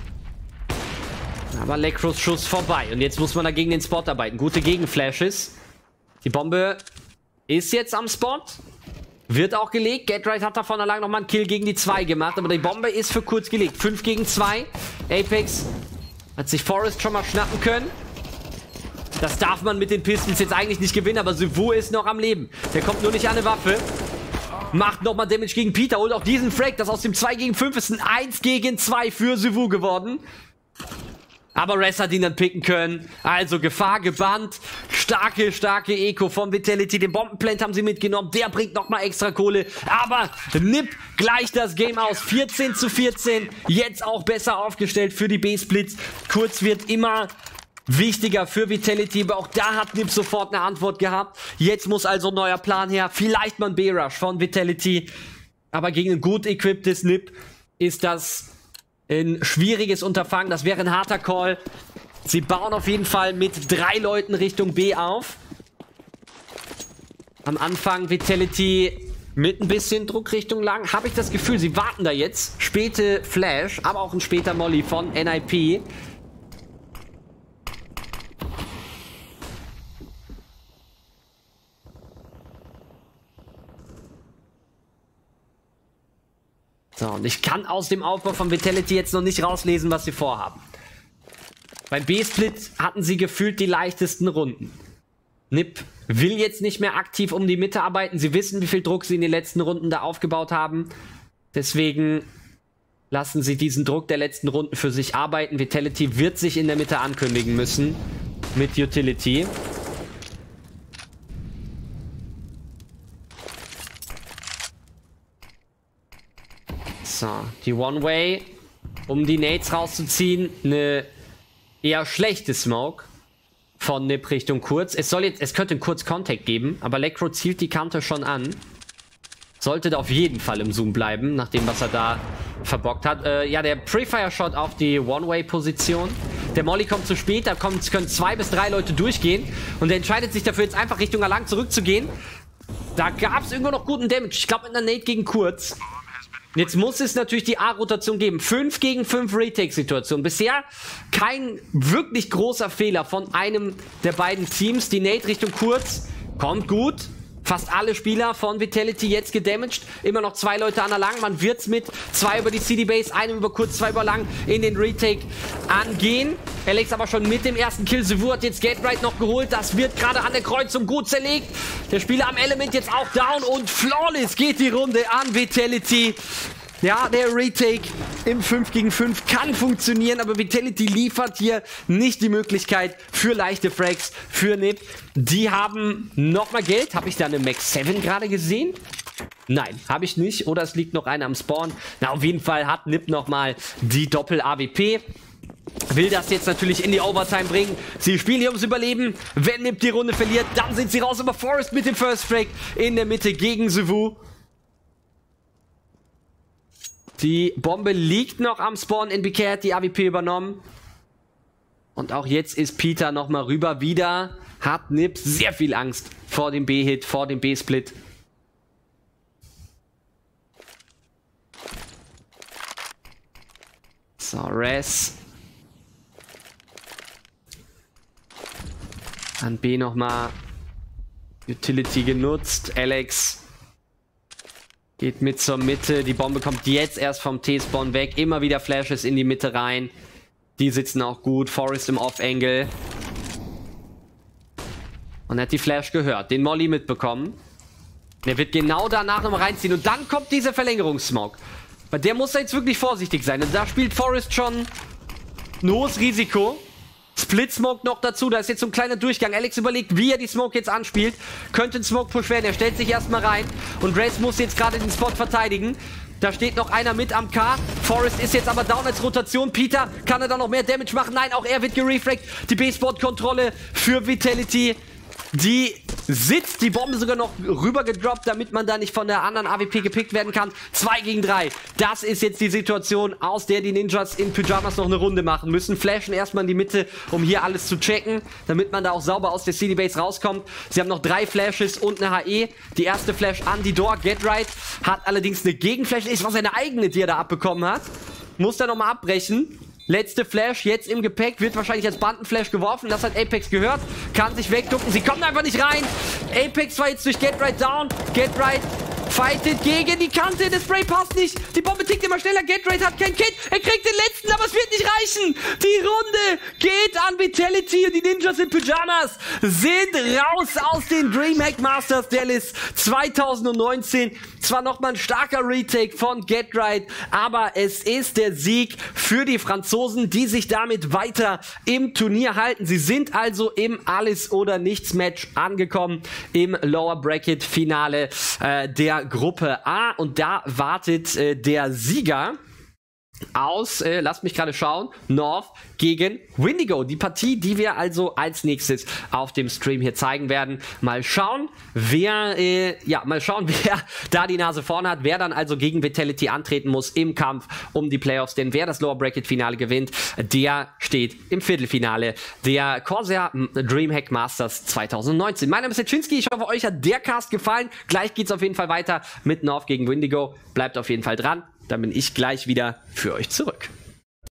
Aber Lekros Schuss vorbei. Und jetzt muss man dagegen den Spot arbeiten. Gute Gegenflashes. Die Bombe ist jetzt am Spot. Wird auch gelegt. Gatright hat da vorne lang nochmal einen Kill gegen die 2 gemacht. Aber die Bombe ist für kurz gelegt. 5 gegen 2. Apex hat sich Forrest schon mal schnappen können. Das darf man mit den Pistons jetzt eigentlich nicht gewinnen. Aber Sivu ist noch am Leben. Der kommt nur nicht an eine Waffe. Macht nochmal Damage gegen Peter. Holt auch diesen Frag. Das aus dem 2 gegen 5 ist ein 1 gegen 2 für Sivu geworden. Aber Rest hat ihn dann picken können. Also Gefahr gebannt. Starke Eco von Vitality. Den Bombenplant haben sie mitgenommen. Der bringt nochmal extra Kohle. Aber Nip gleicht das Game aus. 14:14. Jetzt auch besser aufgestellt für die B-Splits. Kurz wird immer wichtiger für Vitality. Aber auch da hat Nip sofort eine Antwort gehabt. Jetzt muss also ein neuer Plan her. Vielleicht mal ein B-Rush von Vitality. Aber gegen ein gut equiptes Nip ist das ein schwieriges Unterfangen. Das wäre ein harter Call. Sie bauen auf jeden Fall mit 3 Leuten Richtung B auf. Am Anfang Vitality mit ein bisschen Druck Richtung lang. Habe ich das Gefühl, sie warten da jetzt. Späte Flash, aber auch ein später Molly von NIP. So, und ich kann aus dem Aufbau von Vitality jetzt noch nicht rauslesen, was sie vorhaben. Beim B-Split hatten sie gefühlt die leichtesten Runden. Nip will jetzt nicht mehr aktiv um die Mitte arbeiten. Sie wissen, wie viel Druck sie in den letzten Runden da aufgebaut haben. Deswegen lassen sie diesen Druck der letzten Runden für sich arbeiten. Vitality wird sich in der Mitte ankündigen müssen mit Utility. So, die One-Way, um die Nades rauszuziehen, eine eher schlechte Smoke von Nip Richtung Kurz. Es könnte einen Kurz-Contact geben, aber Lekro zielt die Kante schon an. Sollte da auf jeden Fall im Zoom bleiben, nach dem, was er da verbockt hat. Ja, der Pre-Fire-Shot auf die One-Way-Position. Der Molly kommt zu spät, da können 2 bis 3 Leute durchgehen. Und er entscheidet sich dafür, jetzt einfach Richtung Alang zurückzugehen. Da gab es irgendwo noch guten Damage. Ich glaube, mit einer Nade gegen Kurz. Jetzt muss es natürlich die A-Rotation geben. 5 gegen 5 Retake-Situation. Bisher kein wirklich großer Fehler von einem der beiden Teams. Die Nade Richtung Kurz kommt gut. Fast alle Spieler von Vitality jetzt gedamaged. Immer noch 2 Leute an der Lang. Man wird es mit 2 über die CD-Base, einem über Kurz, 2 über Lang in den Retake angehen. Alex aber schon mit dem ersten Kill. Sivu hat jetzt Gatright noch geholt. Das wird gerade an der Kreuzung gut zerlegt. Der Spieler am Element jetzt auch down und flawless geht die Runde an Vitality. Ja, der Retake im 5 gegen 5 kann funktionieren, aber Vitality liefert hier nicht die Möglichkeit für leichte Frags, für NiP. Die haben nochmal Geld. Habe ich da eine Max 7 gerade gesehen? Nein, habe ich nicht. Oder es liegt noch einer am Spawn. Na, auf jeden Fall hat NiP nochmal die Doppel-AWP. Will das jetzt natürlich in die Overtime bringen. Sie spielen hier ums Überleben. Wenn NiP die Runde verliert, dann sind sie raus. Aber Forest mit dem First Frag in der Mitte gegen Suvu. Die Bombe liegt noch am Spawn. NBK hat die AWP übernommen. Und auch jetzt ist Peter nochmal rüber. Wieder hat NiP sehr viel Angst vor dem B-Hit, vor dem B-Split. So, Res. An B nochmal Utility genutzt. Alex geht mit zur Mitte. Die Bombe kommt jetzt erst vom T-Spawn weg. Immer wieder Flashes in die Mitte rein. Die sitzen auch gut. Forest im Off-Angle. Und er hat die Flash gehört. Den Molly mitbekommen. Der wird genau danach nochmal reinziehen. Und dann kommt dieser Verlängerungssmoke. Bei der muss er jetzt wirklich vorsichtig sein. Und da spielt Forest schon ein hohes Risiko. Split Smoke noch dazu, da ist jetzt so ein kleiner Durchgang. Alex überlegt, wie er die Smoke jetzt anspielt. Könnte ein Smoke-Push werden, er stellt sich erstmal rein. Und Race muss jetzt gerade den Spot verteidigen. Da steht noch einer mit am K. Forest ist jetzt aber down als Rotation. Peter, kann er da noch mehr Damage machen? Nein, auch er wird gerefragt. Die B-Spot-Kontrolle für Vitality. Die sitzt, die Bombe sogar noch rüber gedroppt, damit man da nicht von der anderen AWP gepickt werden kann. 2 gegen 3. Das ist jetzt die Situation, aus der die Ninjas in Pyjamas noch eine Runde machen müssen. Flashen erstmal in die Mitte, um hier alles zu checken, damit man da auch sauber aus der CD Base rauskommt. Sie haben noch 3 Flashes und eine HE. Die erste Flash an die Door, Get Right, hat allerdings eine Gegenflash. Ist was seine eigene, die er da abbekommen hat. Muss da nochmal abbrechen. Letzte Flash, jetzt im Gepäck, wird wahrscheinlich als Bandenflash geworfen. Das hat Apex gehört, kann sich wegducken. Sie kommen einfach nicht rein. Apex war jetzt durch Get Right down. Get Right fightet gegen die Kante. Das Spray passt nicht. Die Bombe tickt immer schneller. Get Right hat kein Kit. Er kriegt den letzten, aber es wird nicht reichen. Die Runde geht an Vitality und die Ninjas in Pyjamas sind raus aus den DreamHack Masters Dallas 2019. Zwar nochmal ein starker Retake von Get Right, aber es ist der Sieg für die Franzosen, die sich damit weiter im Turnier halten. Sie sind also im Alles-oder-Nichts-Match angekommen, im Lower Bracket Finale der Gruppe A. Und da wartet der Sieger aus, lasst mich gerade schauen, North gegen Windigo. Die Partie, die wir also als nächstes auf dem Stream hier zeigen werden. Mal schauen, wer da die Nase vorne hat, wer dann also gegen Vitality antreten muss im Kampf um die Playoffs. Denn wer das Lower Bracket Finale gewinnt, der steht im Viertelfinale der Corsair DreamHack Masters 2019. Mein Name ist Setschinski, ich hoffe, euch hat der Cast gefallen. Gleich geht's auf jeden Fall weiter mit North gegen Windigo. Bleibt auf jeden Fall dran. Dann bin ich gleich wieder für euch zurück.